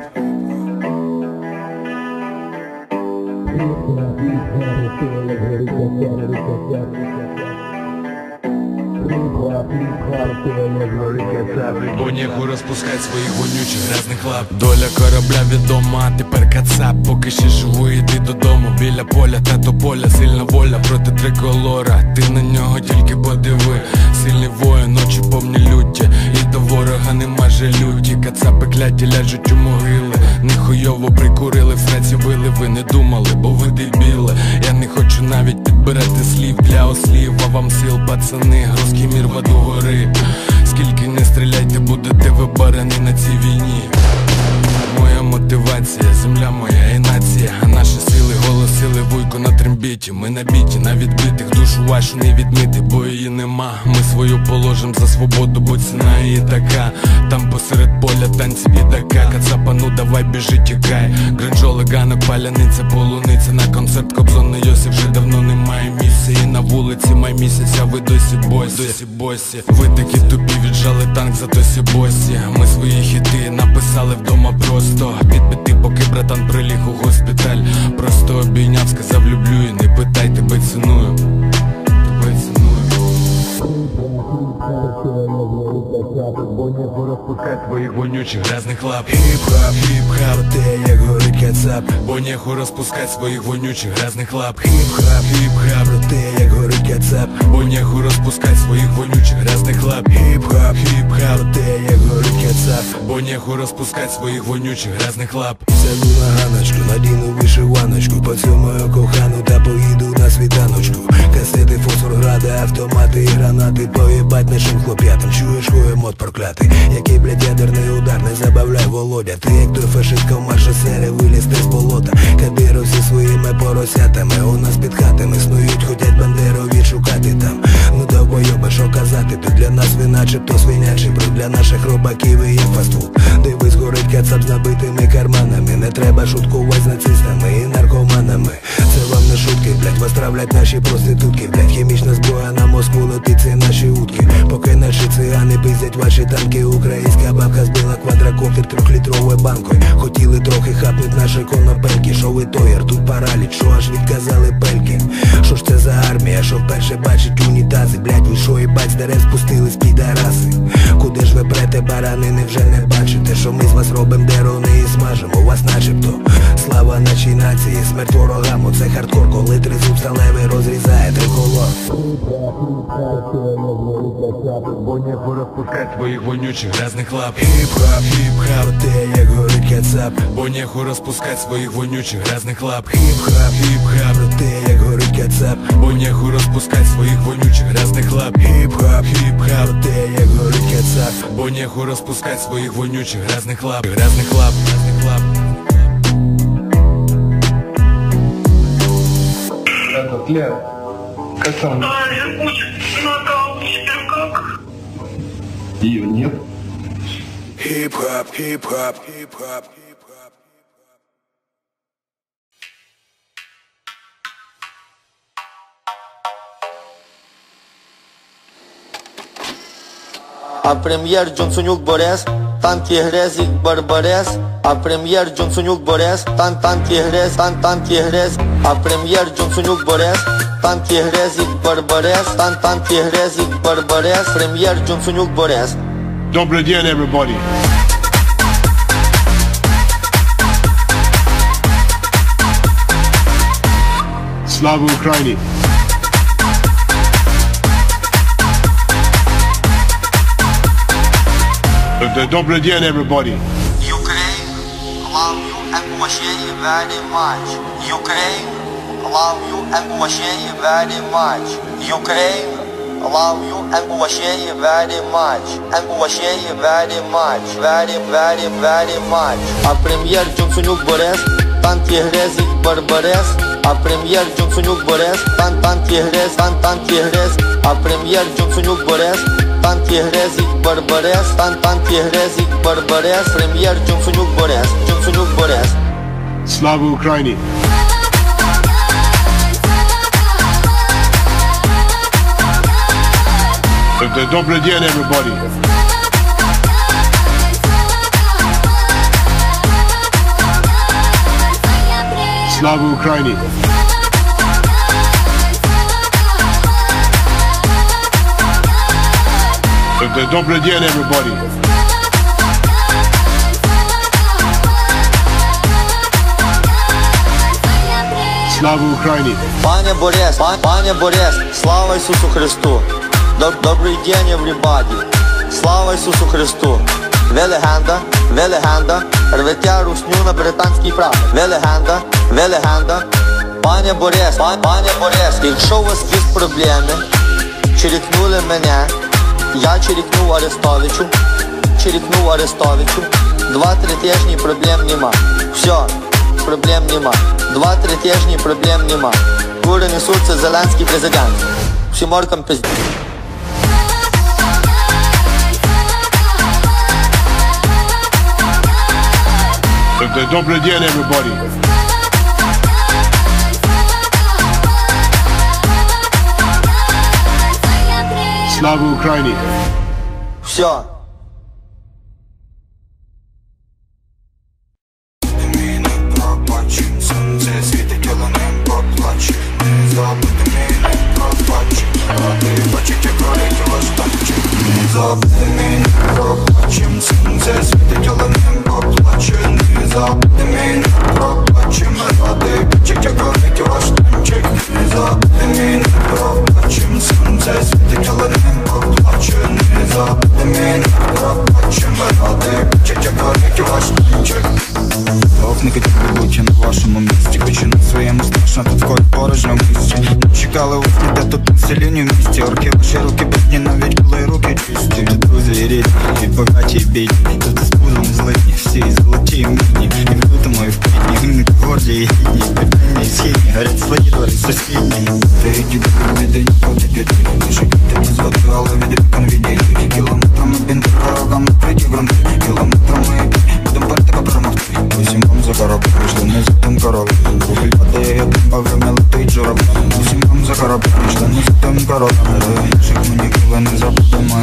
Бо нехуй розпускать своїх вонючих грязних лап. Доля корабля відома, а тепер кацап. Поки ще живий, іди додому. Біля поля, тато поля, сильна воля проти триколора. Ти на нього тільки подиви. Сильний воїн, ночі повні люті. І до ворога нема жалюті. Кацапи кляті ляжуть у могили. Нехуйово прикурили, в сраці вили. Ви не думали, бо ви дебіли. Я не хочу навіть підбирати слів для ослів. А вам сил, пацани, руський мір в аду гори. Скільки не стріляйте, будете ви барани на цій війні. Моя мотивація, земля моя і нація. А наші сили голосили вуйку на трембіті. Ми на біті, на відбитих, душу вашу не відмити, бо її нема. Ми свою положим за свободу, бо ціна її така. Там посеред поля танці бідака. Кацапа, ну давай біжи, тікай. Гринжоли, ганок, паляниця, полуниця. На концерт Кобзон на Йосі вже давно немає місця. І на вулиці май місяць, а ви досі босі. Ви такі тупі, віджали танк, зато сі босі. Ми свої хіти написали вдома просто. Підпити, поки братан приліг у госпіталь. Просто обійняв, сказав люблю і не питай, тебе ціную. Бо нехуй розпускать своїх вонючих грязних лап. Хіп-хап, хіп-хап, те як горить кацап. Бо нехуй розпускать своїх вонючих грязних лап. Хіп-хап, хіп-хап, те як горить кацап. Бо нехуй розпускать своїх вонючих грязних лап. Хіп-хап, хіп-хап, те як горить кацап. Бо нехуй розпускать своїх вонючих грязних лап. Сяду на ганочку, надіну вишиваночку. Поцьомаю кохану та поїду на світаночку. Касети, фосфор, гради, автомати і гранати. Поїбать нашим хлоп'ятам, чуєш хуєм от проклятий. Який, блядь, ядерний удар, не забавляй, Володя. Ти як той фашистка в маршосері, вилізти з болота. Кадировці своїми поросятами у нас під хатами снують, ходять бандерові шукати там. Ну довбойоба, що казати, то для нас ви начебто свинячий бруд. Для наших робаків і є фастфуд. Дивись, горить кацап з набитими карманами. Не треба шуткувати з нацистами і наркоманами. Це вам не шутки, блядь, вас травлять наші проститутки. Блядь, хімічна зброя на Москву летить, це наші утки. Поки наші цигани пиздять ваші танки. Українська бабка збила квадрокоптер 3-літровою банкою. Хотіли трохи хапнуть наші конопельки. Що ви тоєр, тут параліч, що аж відказали пельки. Що ж це за армія, що вперше бачить унітази. Блядь, ви що їбать, з дерев спустились підараси. Куди ж ви прете, барани, невже не бачите? Що ми з вас робим дерони і смажимо вас начебто. Слава нашій нації, смерть ворогам, оце хардкор. Коли тризуб сталевий розрізає триколор. Бо нехуй розпускать своїх вонючих грязних лап. Хіп-хап, хіп-хап, те як горить кацап. Бо нехуй розпускать своїх вонючих грязних лап. Хіп-хап, хіп-хап, те як горить кацап. Бо нехуй розпускать своїх вонючих грязних лап. Хіп-хап, хіп-хап, те як горить кацап. Бо нехуй розпускать своїх вонючих грязних лап. Грязних лап, грязних лап. Лер, как там? Ее нет. Хип-хап, хип-хап, хип-хап. А прем'єр Джонсонюк Борис, танки грезик Барбарес. А прем'єр Джонсонюк Борис, танки грез, танки грез. А прем'єр Джонсонюк Борис, танки грезик Барбарес. Танки грезик Барбарес. Прем'єр Джонсонюк Борис. Добрый день, everybody. Слава Украине. Добрый день, everybody. Ukraine, love you and уважение very much. Ukraine, love you and уважение very much. Ukraine, love you and уважение very much. And уважение very much. Very much. А прем'єр Джонсонюк Борис, танки грезик Барбарес. А прем'єр Джонсонюк Борис, танки грез, танки грез. А прем'єр Джонсонюк Борис, танки грезик Барбарес. Танки грезик Барбарес. Прем'єр Джонсонюк Борис, Джонсонюк Борис. Слава Украине. Добрый день, everybody. Слава Украине. Добрый день, everybody. Слава Украине. Пане Борис, слава Ісусу Христу. Добрий день, everybody. Слава Ісусу Христу. Ви легенда, рветя русню на британський прапор. Ви легенда. Пане Борис, якщо у вас є проблеми, черекнули мене, я черекнув Арестовичу, 2-3 тижні проблем нема. Все, проблем нема. 2-3 тижні проблем нема. Кури несуться, Зеленський президент. Всім оркам пизд... Добрый день, everybody. Слава Украине. Все. Не хотів би бути на вашому місці, хочу на своєму страшно, тут вколь порожньому місці. Чекали вас ніде тут населені в місті. Орки ваші руки бідні, навіть коли руки чисті. Друзі і рідні, і богаті, і бідні. Тут з пузом злитні, всі золоті і мідні. І в лютому, і в квітні, гинуть горді і гідні. Південні і східні, горять свої двори сусідні. Ти йди, біди, ніколи біди. Шукайте без води, але від вікон відійди. Кілометрами бінти, ворогами третій грунти. Кілометрами будем парти по перемогти. Усім вам за корабль, прийшли не за тим корабль. Рухаль падає, бомба время летить журавль. Усім вам за корабль, прийшли не за тим корабль. Наших ми ніколи не забудемо.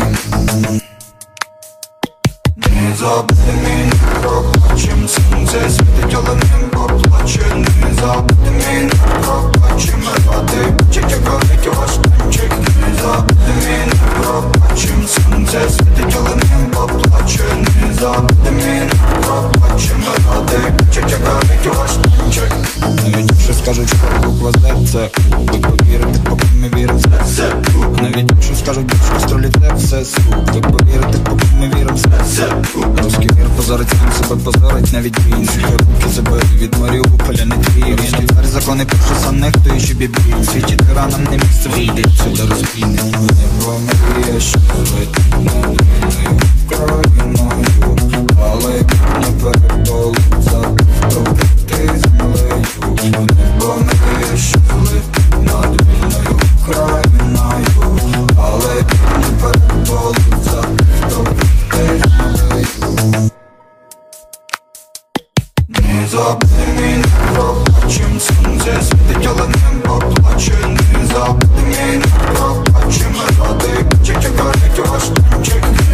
Не забудемо, проплачем. Сонце світить, але не поплаче. Не забудемо, проплачем. Ради бачить, як горить ваш танчик. Не забудемо, проплачем. Сонце світить, але не поплаче. Не забудемо, проплачем. Ради бачить, як горить ваш танчик. Навіть якщо скажуть, що буква Z це У, ви повірите, поки ми віримо в це. Навіть якщо скажуть, що стролі це все звук. Ви повірите, поки ми віримо в це. Руський мір позорить, сам себе позорить, навіть він. Руки себе від Маріуполя не твій. Руський цар закони пише сам нехто і ще біблій. Світі тиранам не місце вийде, сюди розпійне. Небо мріє, що жити вільною Україною. Але не переболиться, втопити землею. Небо мріє, що жити над вільною Україною. Але не переболиться, втопити землею. Не забудемо, не проплачем. Сонце світить, але не поплаче. Не забудемо, не проплачем. Ради бачить, як горить ваш танчик.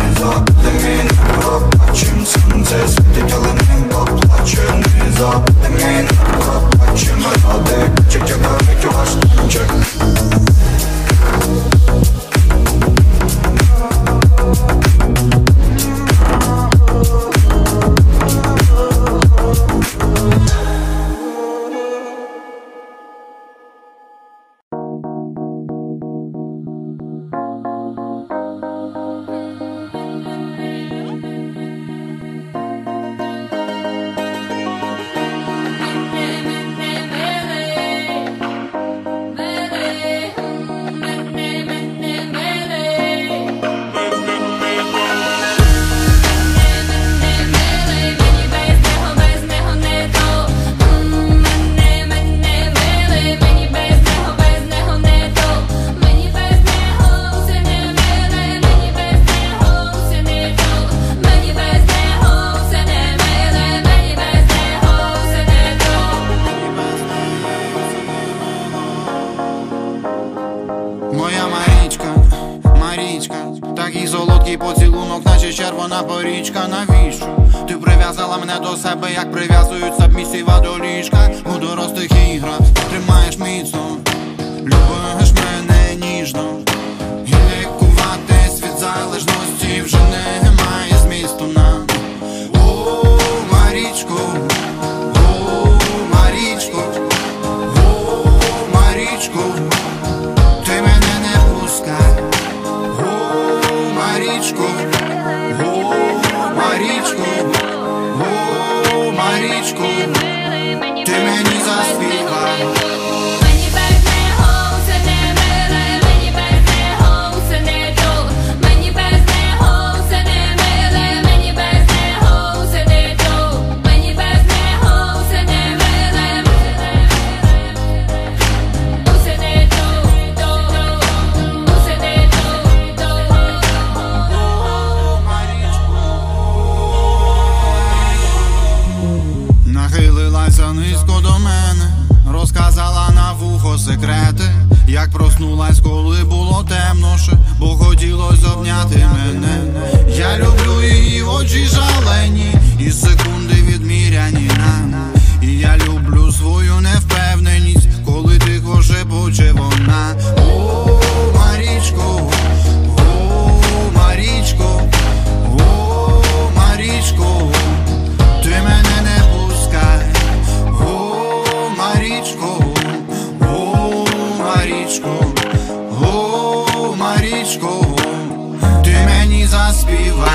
Марічка, такий солодкий поцілунок, наче червона порічка. Навіщо? Ти прив'язала мене до себе, як прив'язують сабмісіва до ліжка. У дорослих іграх тримаєш міцно, любиш мене ніжно. І лікуватись від залежності вже немає змісту нам. О, Марічко, о, Марічко, о, Марічко, ти мене не пускай. О, Марічко, о, Марічко, о, Марічко, ти мені заспівай. Нахилилася низько до мене, розказала на вухо секрети, як проснулась, коли було темноше, бо хотілось обняти мене. Я люблю її очі жалені, і секунди відміряні нам. І я люблю свою невпевненість, коли тихо шепоче вона. О, Марічко, о, Марічко, о, Марічко, ти мене не пускай. О, Марічко, о, Марічко, о, Марічко, ти мені заспівай.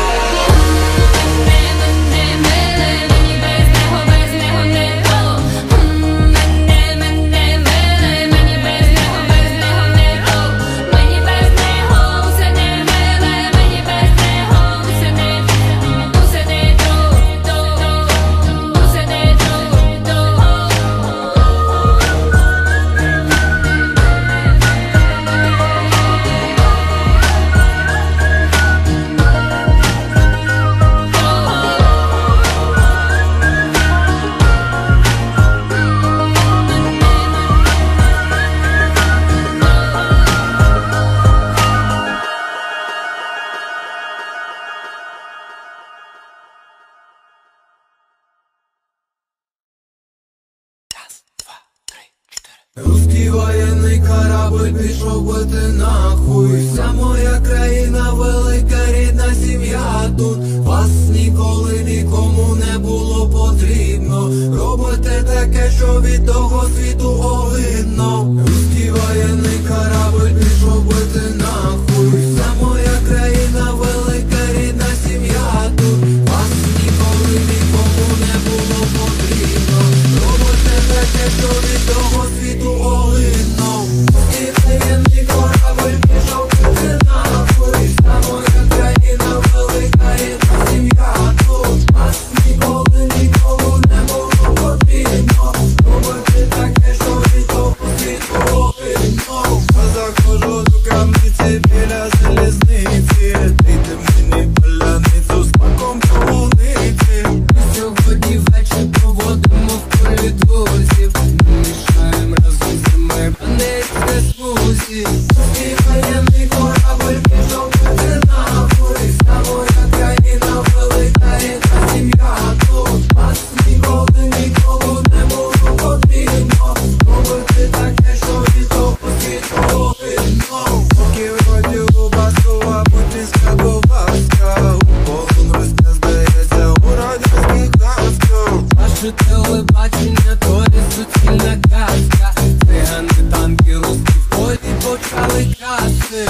Русський воєнний корабль пішов бити нахуй. Вся моя країна, велика рідна сім'я тут. Вас ніколи нікому не було потрібно. Робите таке, що від того світу огидно. Русський воєнний корабль пішов бити нахуй. Вся моя країна, велика рідна сім'я тут. Вас ніколи нікому не було потрібно. Робите таке, що від того світу огидно. І воєнний корабль пішов бити нахуй. Вся моя країна, велика рідна сім'я тут. Вас ніколи нікому не було потрібно. Робити таке, що від того світу огидно. Заходжу до крамниці біля залізниці. Дайте мені паляницю з паком полуниці. Сьогодні вечір проводимо в полі друзів. Не мішаєм разом з ними панецьке смузі. І воєнний корабль пішов бити нахуй. Вся моя країна, велика рідна сім'я тут. Вас ніколи нікому не було потрібно. Робити таке, що від того світу огидно. Поки вроді у басу, а потім скадувався. У полон росте, здається, у радянських казках. Ваше телебачення, то є суцільна казка. Цигани, танки, русські в полі почали красти.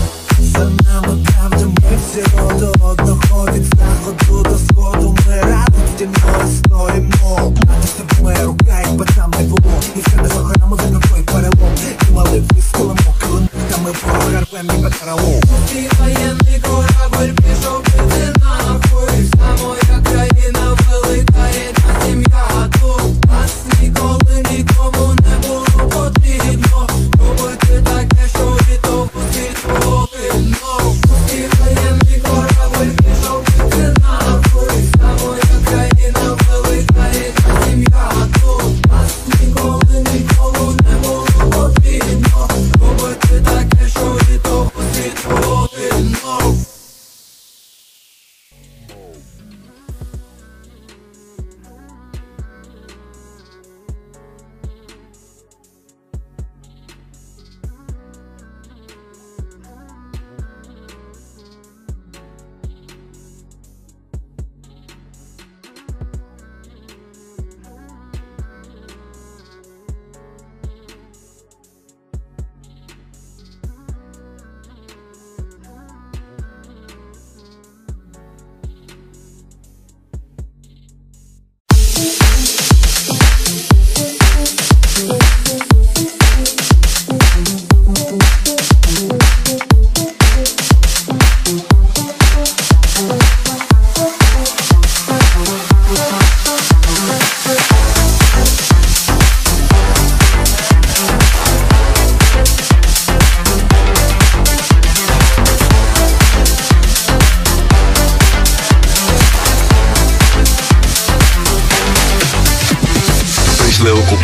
За нами правда, ми всі до одного. Від заходу до сходу ми разом стіною стоїмо. А ти собі моя рука, якби там не було. І все не загораємо за новий перелом. І мали висколимо килимками прогорвем ніби караул. І воєнний корабль пішов бити нахуй. Вся моя країна, велика рідна сім'я тут. Вас ніколи нікому не було потрібно. Робити таке, що від того світу огидно. І воєнний корабль пішов бити нахуй. Вся моя країна, велика рідна сім'я тут. Вас ніколи нікому не було потрібно. Робити таке, що від того світу огидно.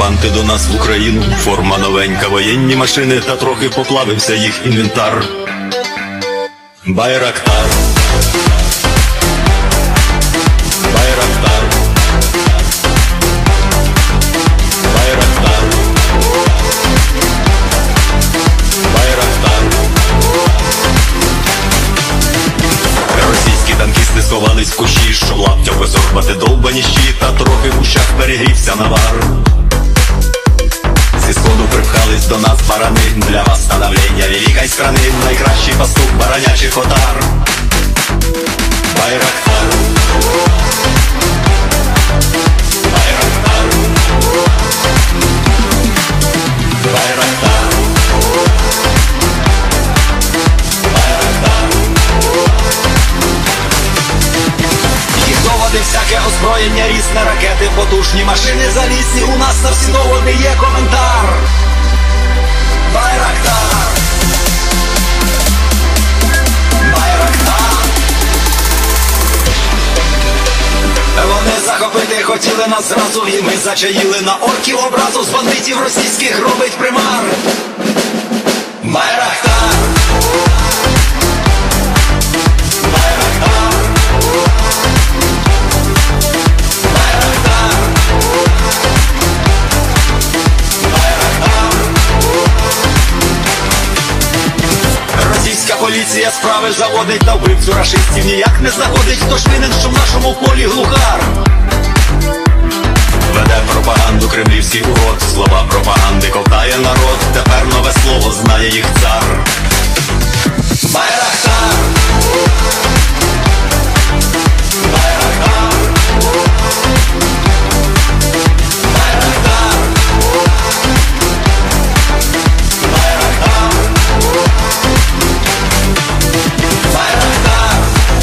окупанти до нас в Україну. Форма новенька, воєнні машини, та трохи поплавився їх інвентар. Байрактар. Байрактар. Байрактар. Байрактар. Російські танкісти сховались в кущі, щоб лаптя висорбати довбані щі, та трохи в ущах перегрівся навар. Зі сходу припхались до нас барани, для восстановлення великої страни, найкращий пастух баранячих отар. Байрактар. Байрактар. Байрактар. Байрактар. Їх доводи, всяке озброєння, різне, ракети, потужні машини залізні, у нас на всі доводи є коментар. Байрактар. Байрактар. Вони захопити хотіли нас зразу, і ми зачаїли на орків образу, з бандитів російських робить примар. Байрактар. Байрактар. Байрактар. Байрактар. Російська поліція справи заводить, та вбивцю рашистів ніяк не знаходить. Хто ж винен, що в нашому полі глухар? Веде пропаганду кремлівський урод, слова пропаганди ковтає народ, тепер нове слово знає їх цар. Байрактар. Байрактар. Байрактар. Байрактар. Байрактар.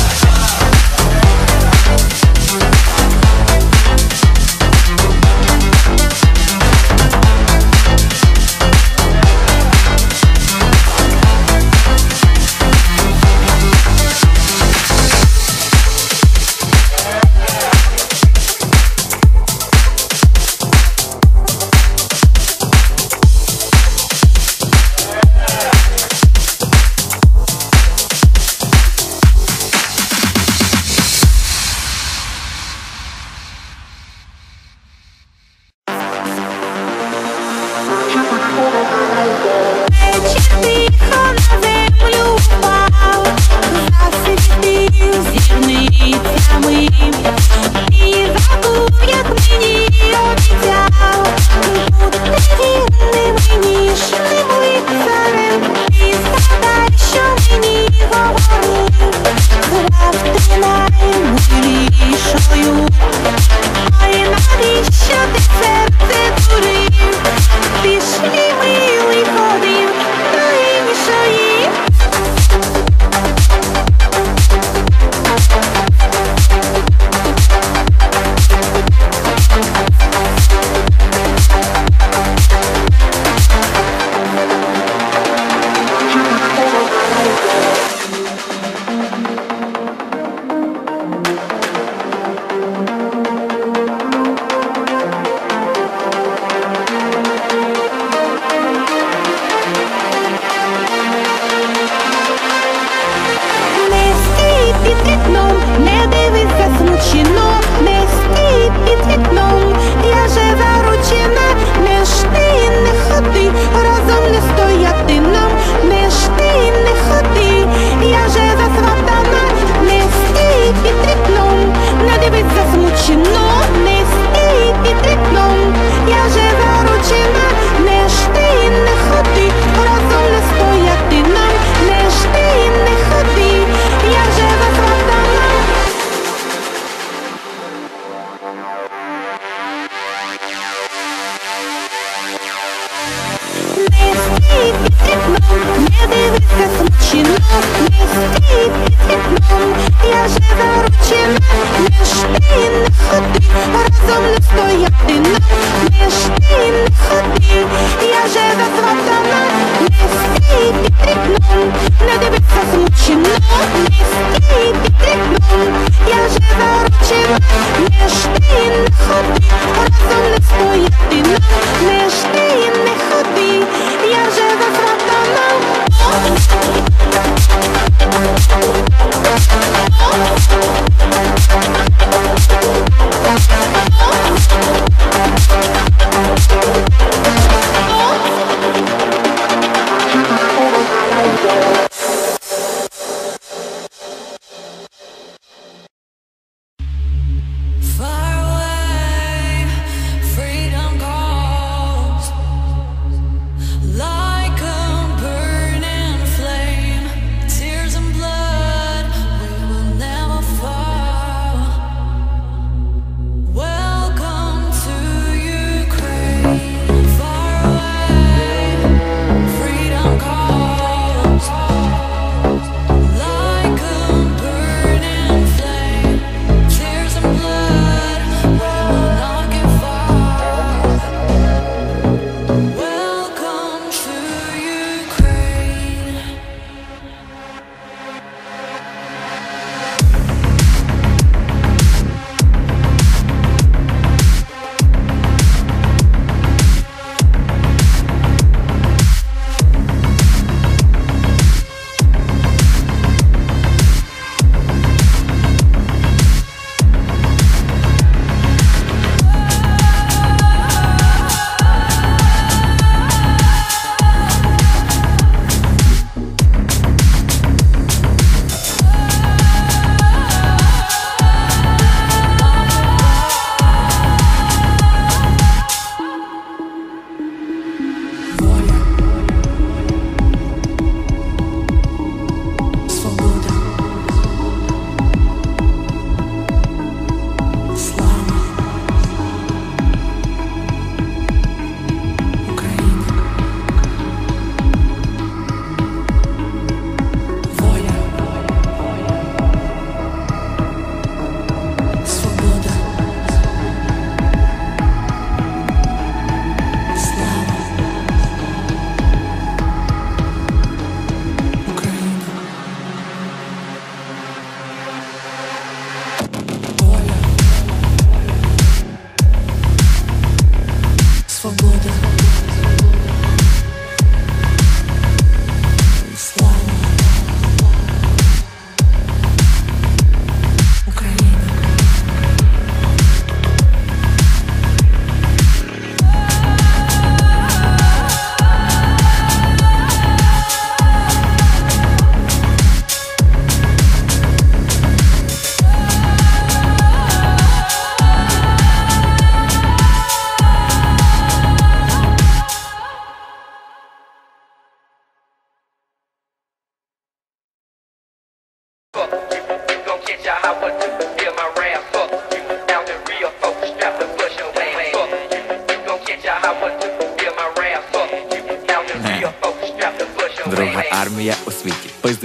Я же заручена, не ж ти не ходи, разом не стояти нам, не ж ти не ходи, я же засватана, не стій під вікном, не дивися змучено, не стій під вікном, я же заручена, не ж ти не ходи, разом не стояти нам.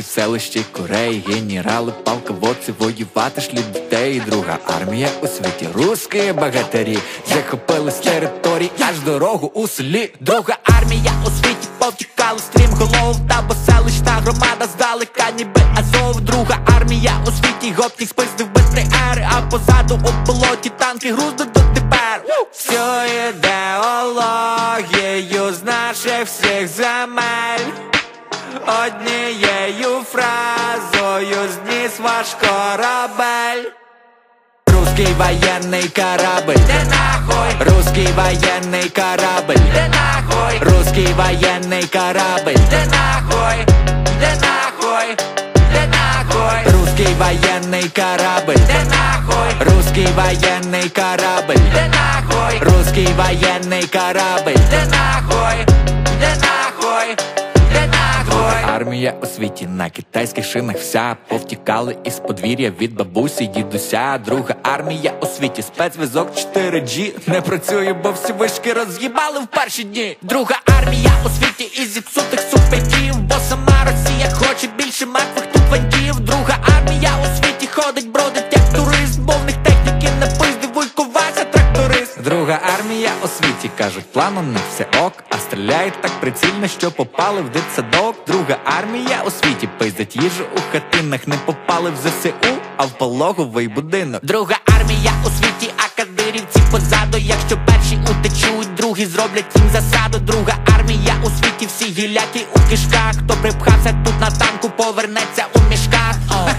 в селищі Кореї. Генерали, полководці, воювати шлють дітей. Друга армія у світі, русські богатирі захопили з територій аж дорогу у селі. Друга армія у світі, повтікали стрімголов, та бо селищна громада здалека ніби Азов. Друга армія у світі, гопнік спиздив без триари, а позаду у болоті танки груздуть до тепер. Всю ідеологію з наших всіх земель однією фразою зніс ваш корабель. Русский военный корабль, да нахуй! Русский военный корабль, да нахуй! Русский военный корабль, да нахуй! Да нахуй! Да нахуй! Русский военный корабль, да нахуй! Русский военный корабль, да нахуй! Русский военный корабль, да нахуй! Да нахуй! Армія у світі на китайських шинах вся, повтікали із подвір'я від бабусі й дідуся. Друга армія у світі, спецзв'язок 4G не працює, бо всі вишки роз'їбали в перші дні. Друга армія у світі із зіпсутих супників, бо сама Росія хоче більше мертвих тут вантів. Друга армія у світі ходить, бродить як турист, бо в них техніки не пизди, Вуйко Вася тракторист. Друга армія у світі, кажуть, планом не все ок, а стріляють так прицільно, що попали в дитсадок. Друга армія у світі, пиздять їжу у хатинах, не попали в ЗСУ, а в пологовий будинок. Друга армія у світі, а кадирівці позаду, якщо перші утечуть, другі зроблять їм засаду. Друга армія у світі, всі гіляки у кишках, хто припхався тут на танку, повернеться у мішках.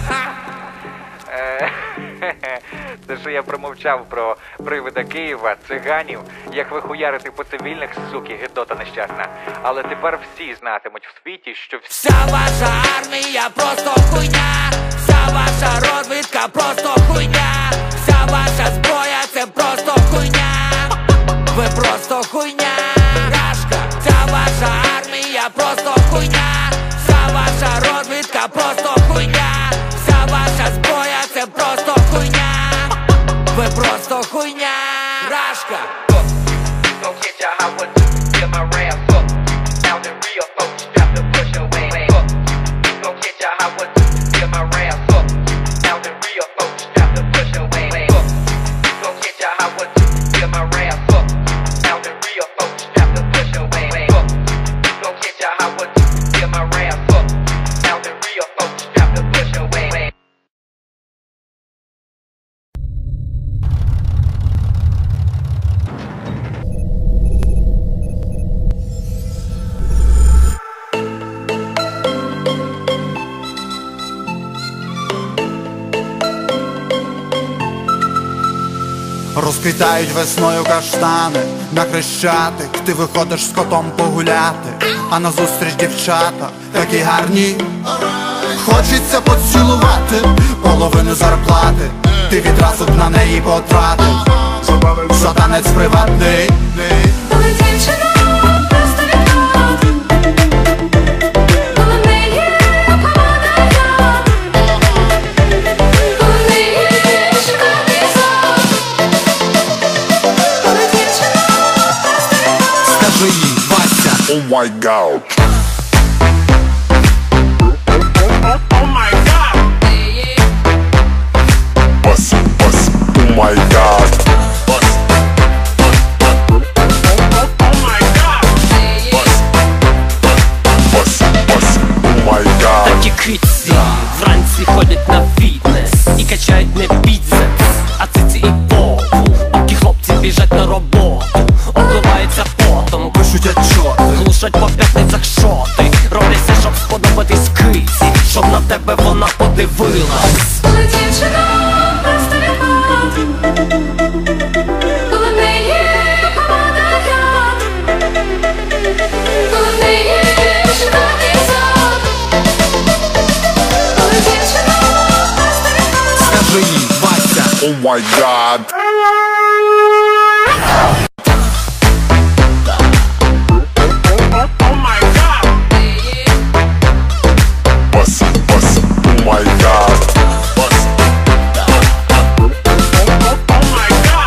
Це що я промовчав про привида Києва, циганів, як ви хуярите по цивільних, суки, гидота нещасна. Але тепер всі знатимуть в світі, що вся ваша армія просто хуйня, вся ваша розвідка просто хуйня, вся ваша зброя це просто хуйня, ви просто хуйня, рашка. Вся ваша армія просто хуйня, вся ваша розвідка просто хуйня, вся ваша зброя це просто хуйня, ви просто хуйня, рашка. Gon' get ya how I do, get my rap up. Now the real folks strap to push away up. Gon' get ya how I do, get my rap up. Now the real folks strap to push away up. Gon' get ya how I do, get my rap up. Now the real folks strap to push away up. Gon' get ya how I do, get my rap up. Now the real folks strap to push away. Розквітають весною каштани, на Хрещатик ти виходиш з котом погуляти, а назустріч дівчата такі гарні, хочеться поцілувати половину зарплати, ти відразу б на неї потратив, за танець приватний. Коли дівчина просто відходить, коли в неї погода я, коли в неї шикарний сон, коли дівчина просто відходить. Скажи їй, Вася, oh my god. Oh my god. Bust, bust, oh my god. Bust. Oh my god. Bust, bust, oh my god. Такі киці вранці ходять на фітнес і качають не біцепс, а циці і попу, поки хлопці біжать на роботу, обливаються потом, пишуть отчоти, глушать по п'ятницях шоти, роблять все, щоб сподобатись киці, щоб на тебе вона подивилась. Коли дівчина просто відходить, коли в неї погода я, коли в неї шикарний сон, коли дівчина просто відходить. скажи їй, Вася, Oh my god. Oh my god. Bust, bust, oh my god. Bust. Oh my god.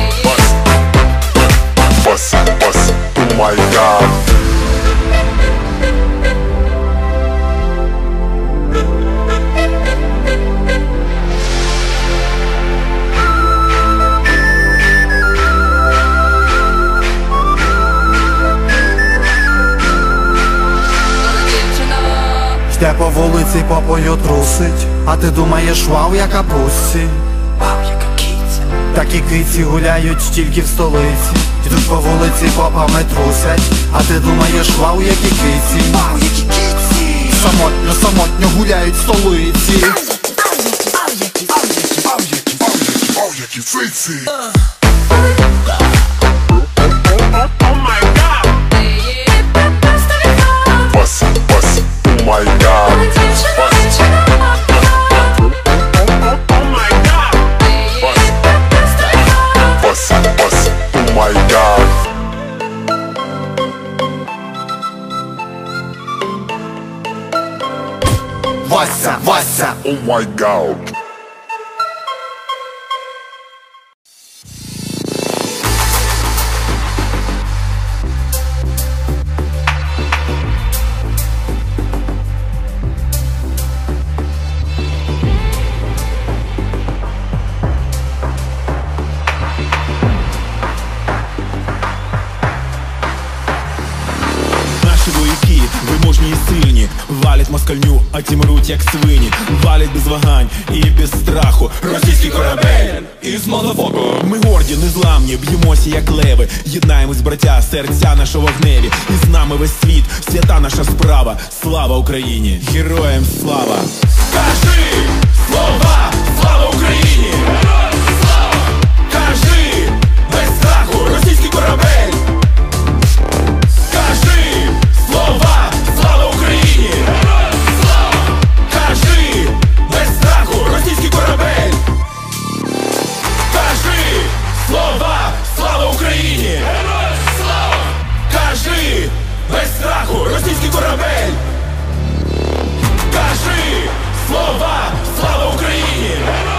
Bust, bust, oh my god. вулиці попою трусить, а ти думаєш, вау, яка пусі. Вау, яка киця. Такі киці гуляють тільки в столиці. Йдуть по вулиці, попами трусять, а ти думаєш, вау, які киці. Вау, які киці. Самотньо гуляють в столиці. Вау, які фриці. My God. Oh my God. Вася. Oh my God. Виможні і сильні, валять москальню, а ті мруть як свині. Валять без вагань і без страху. Російський корабель із мазафоку. Ми горді, незламні, б'ємося як леви. Єднаємось, браття, серця нашого вогневі. І з нами весь світ, свята наша справа. Слава Україні, героям слава. Кажи слова, слава Україні. Кажи без страху, російський корабель. Кажи слова, слава Україні! Кажи без страху, російський корабель! Кажи слова, слава Україні! Кажи без страху, російський корабель! Кажи слова, слава Україні!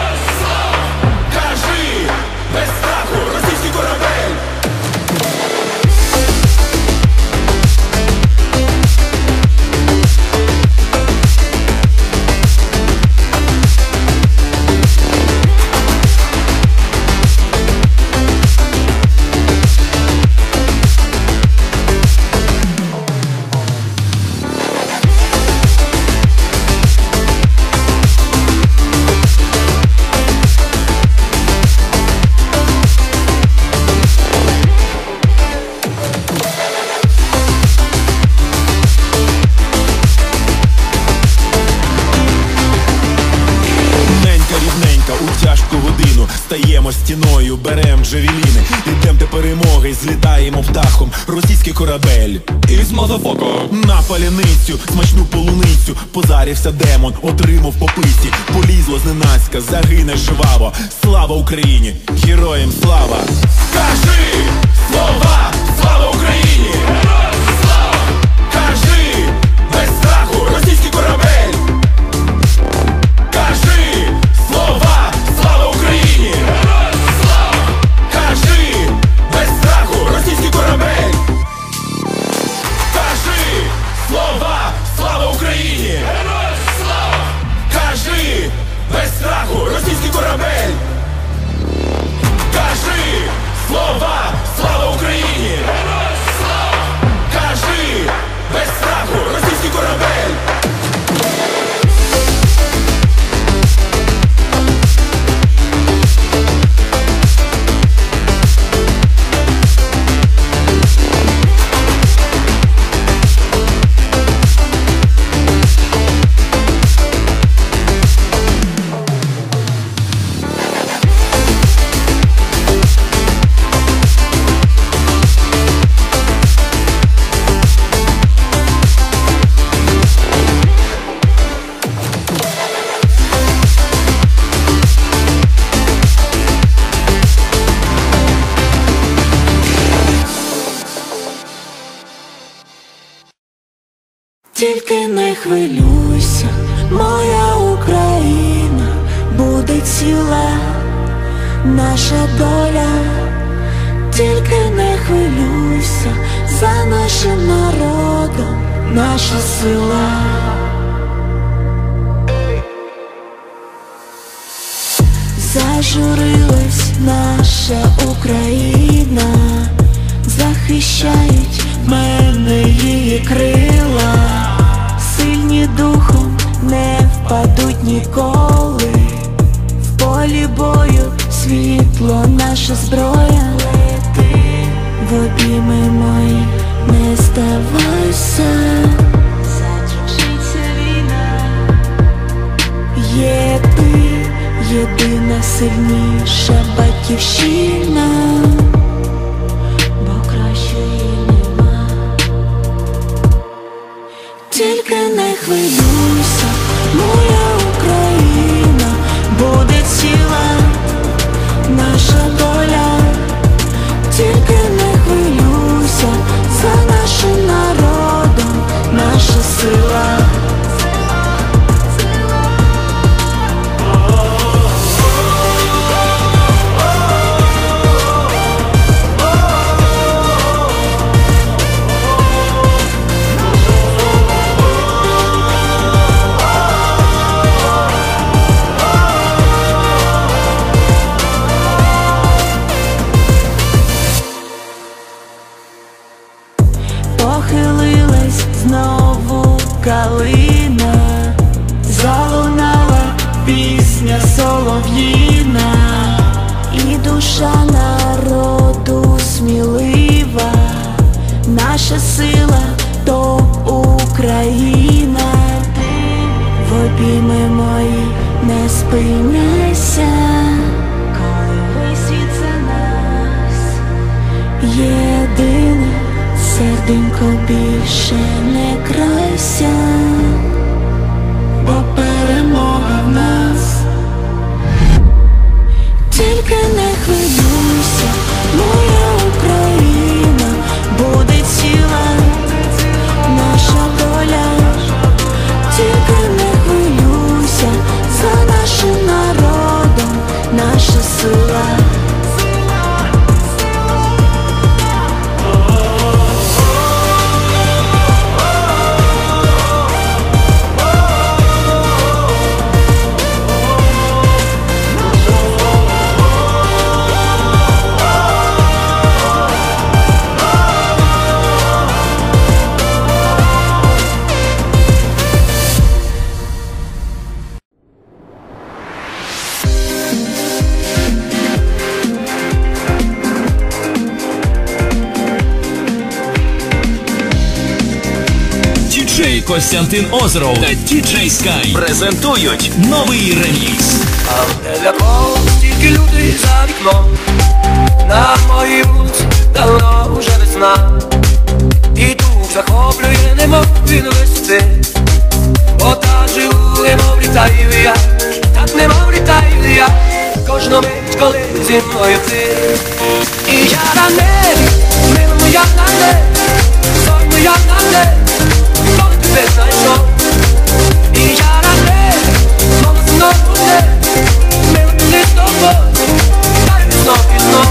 Кажи без страху, російський корабель! Стаємо стіною, берем джевеліни, ідем до перемоги, злітаємо птахом. Російський корабель із мазафоком. На паляницю, смачну полуницю, позарівся демон, отримав по писі. Полізло зненацька, загине жваво. Слава Україні, героям слава. Кажи слова, слава Україні. Кажи без страху, російський корабель. Кажи слова, слава Україні! Кажи без страху, російський корабель! Кажи слова, слава Україні! Кажи без страху, російський корабель! Кажи слова, слава Україні! Кажи без страху, російський корабель! Тільки не хвилюйся, моя Україна буде ціла, наша доля. Тільки не хвилюйся за нашим народом, наша сила. Зажурилась наша Україна, захищають мене її крила. Сильні духом, не впадуть ніколи. В полі бою світло наша зброя. Лети в обійми мої, не здавайся. Закінчиться війна. Є ти, єдина сильніша батьківщина, бо кращої нема. Тільки не хвилюйся, моя Україна, буде ціла наша доля. Тільки не хвилюйся, за нашим народом наша сила. Похилилась знову калина, залунала пісня солов'їна, і душа народу смілива. Наша сила то Україна. В обійми мої не спиняйся, коли весь світ за нас. Єдине серденько, більше не крайся, бо перемога в нас. Тільки не хвилюйся, моя Україна, буде ціла наша доля. Тільки не хвилюйся, за нашим народом наша сила. Діджей Костянтин Озеров та Діджей Скай презентують новий ремікс. А для кого стільки людей за вікном? На моїй вулиці давно уже весна. І дух захоплює, немов він висоти. Бо так живу, немов літаю я, так немов літаю я. Кожну мить, коли зі мною ти. І я на небі, милому як на небі, зорно як на небі, коли тебе знайшов. І я на небі, мов знову небі, милому не з тобою, дай знов і знов.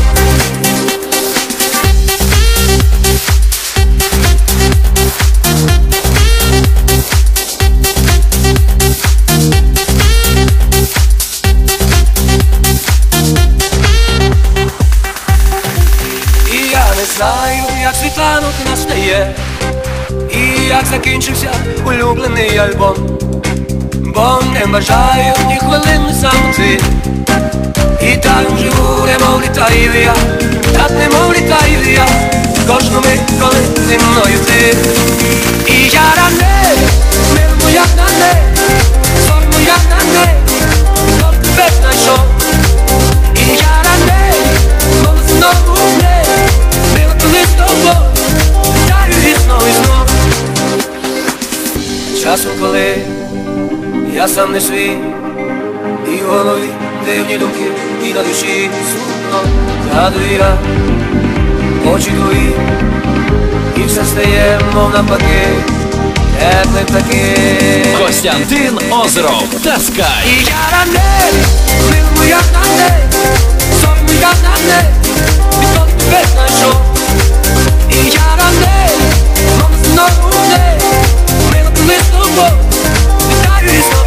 Знаю, як світанок настає, і як закінчився улюблений альбом. Бо не бажаю ні хвилини самоти. І так живу, немов літаю я, так немов літаю я. Кожну мить, коли зі мною ти. І я на небі, милому як на небі, зорно як на небі, знов тебе знайшов. І я на небі, мов знову в небі, мила коли з тобою, літаю і знов і знов. Часом, коли я сам не свій, і в голові дивні думки, і на душі сумно, згадую я очі твої, і все стає, мов навпаки, теплим таким. Костянтин Озеров та Скай. І я на небі, милому як на небі, зорно як на небі, відколи тебе знайшов. І я на небі, мов знову в небі, мила коли з тобою, літаю і знов.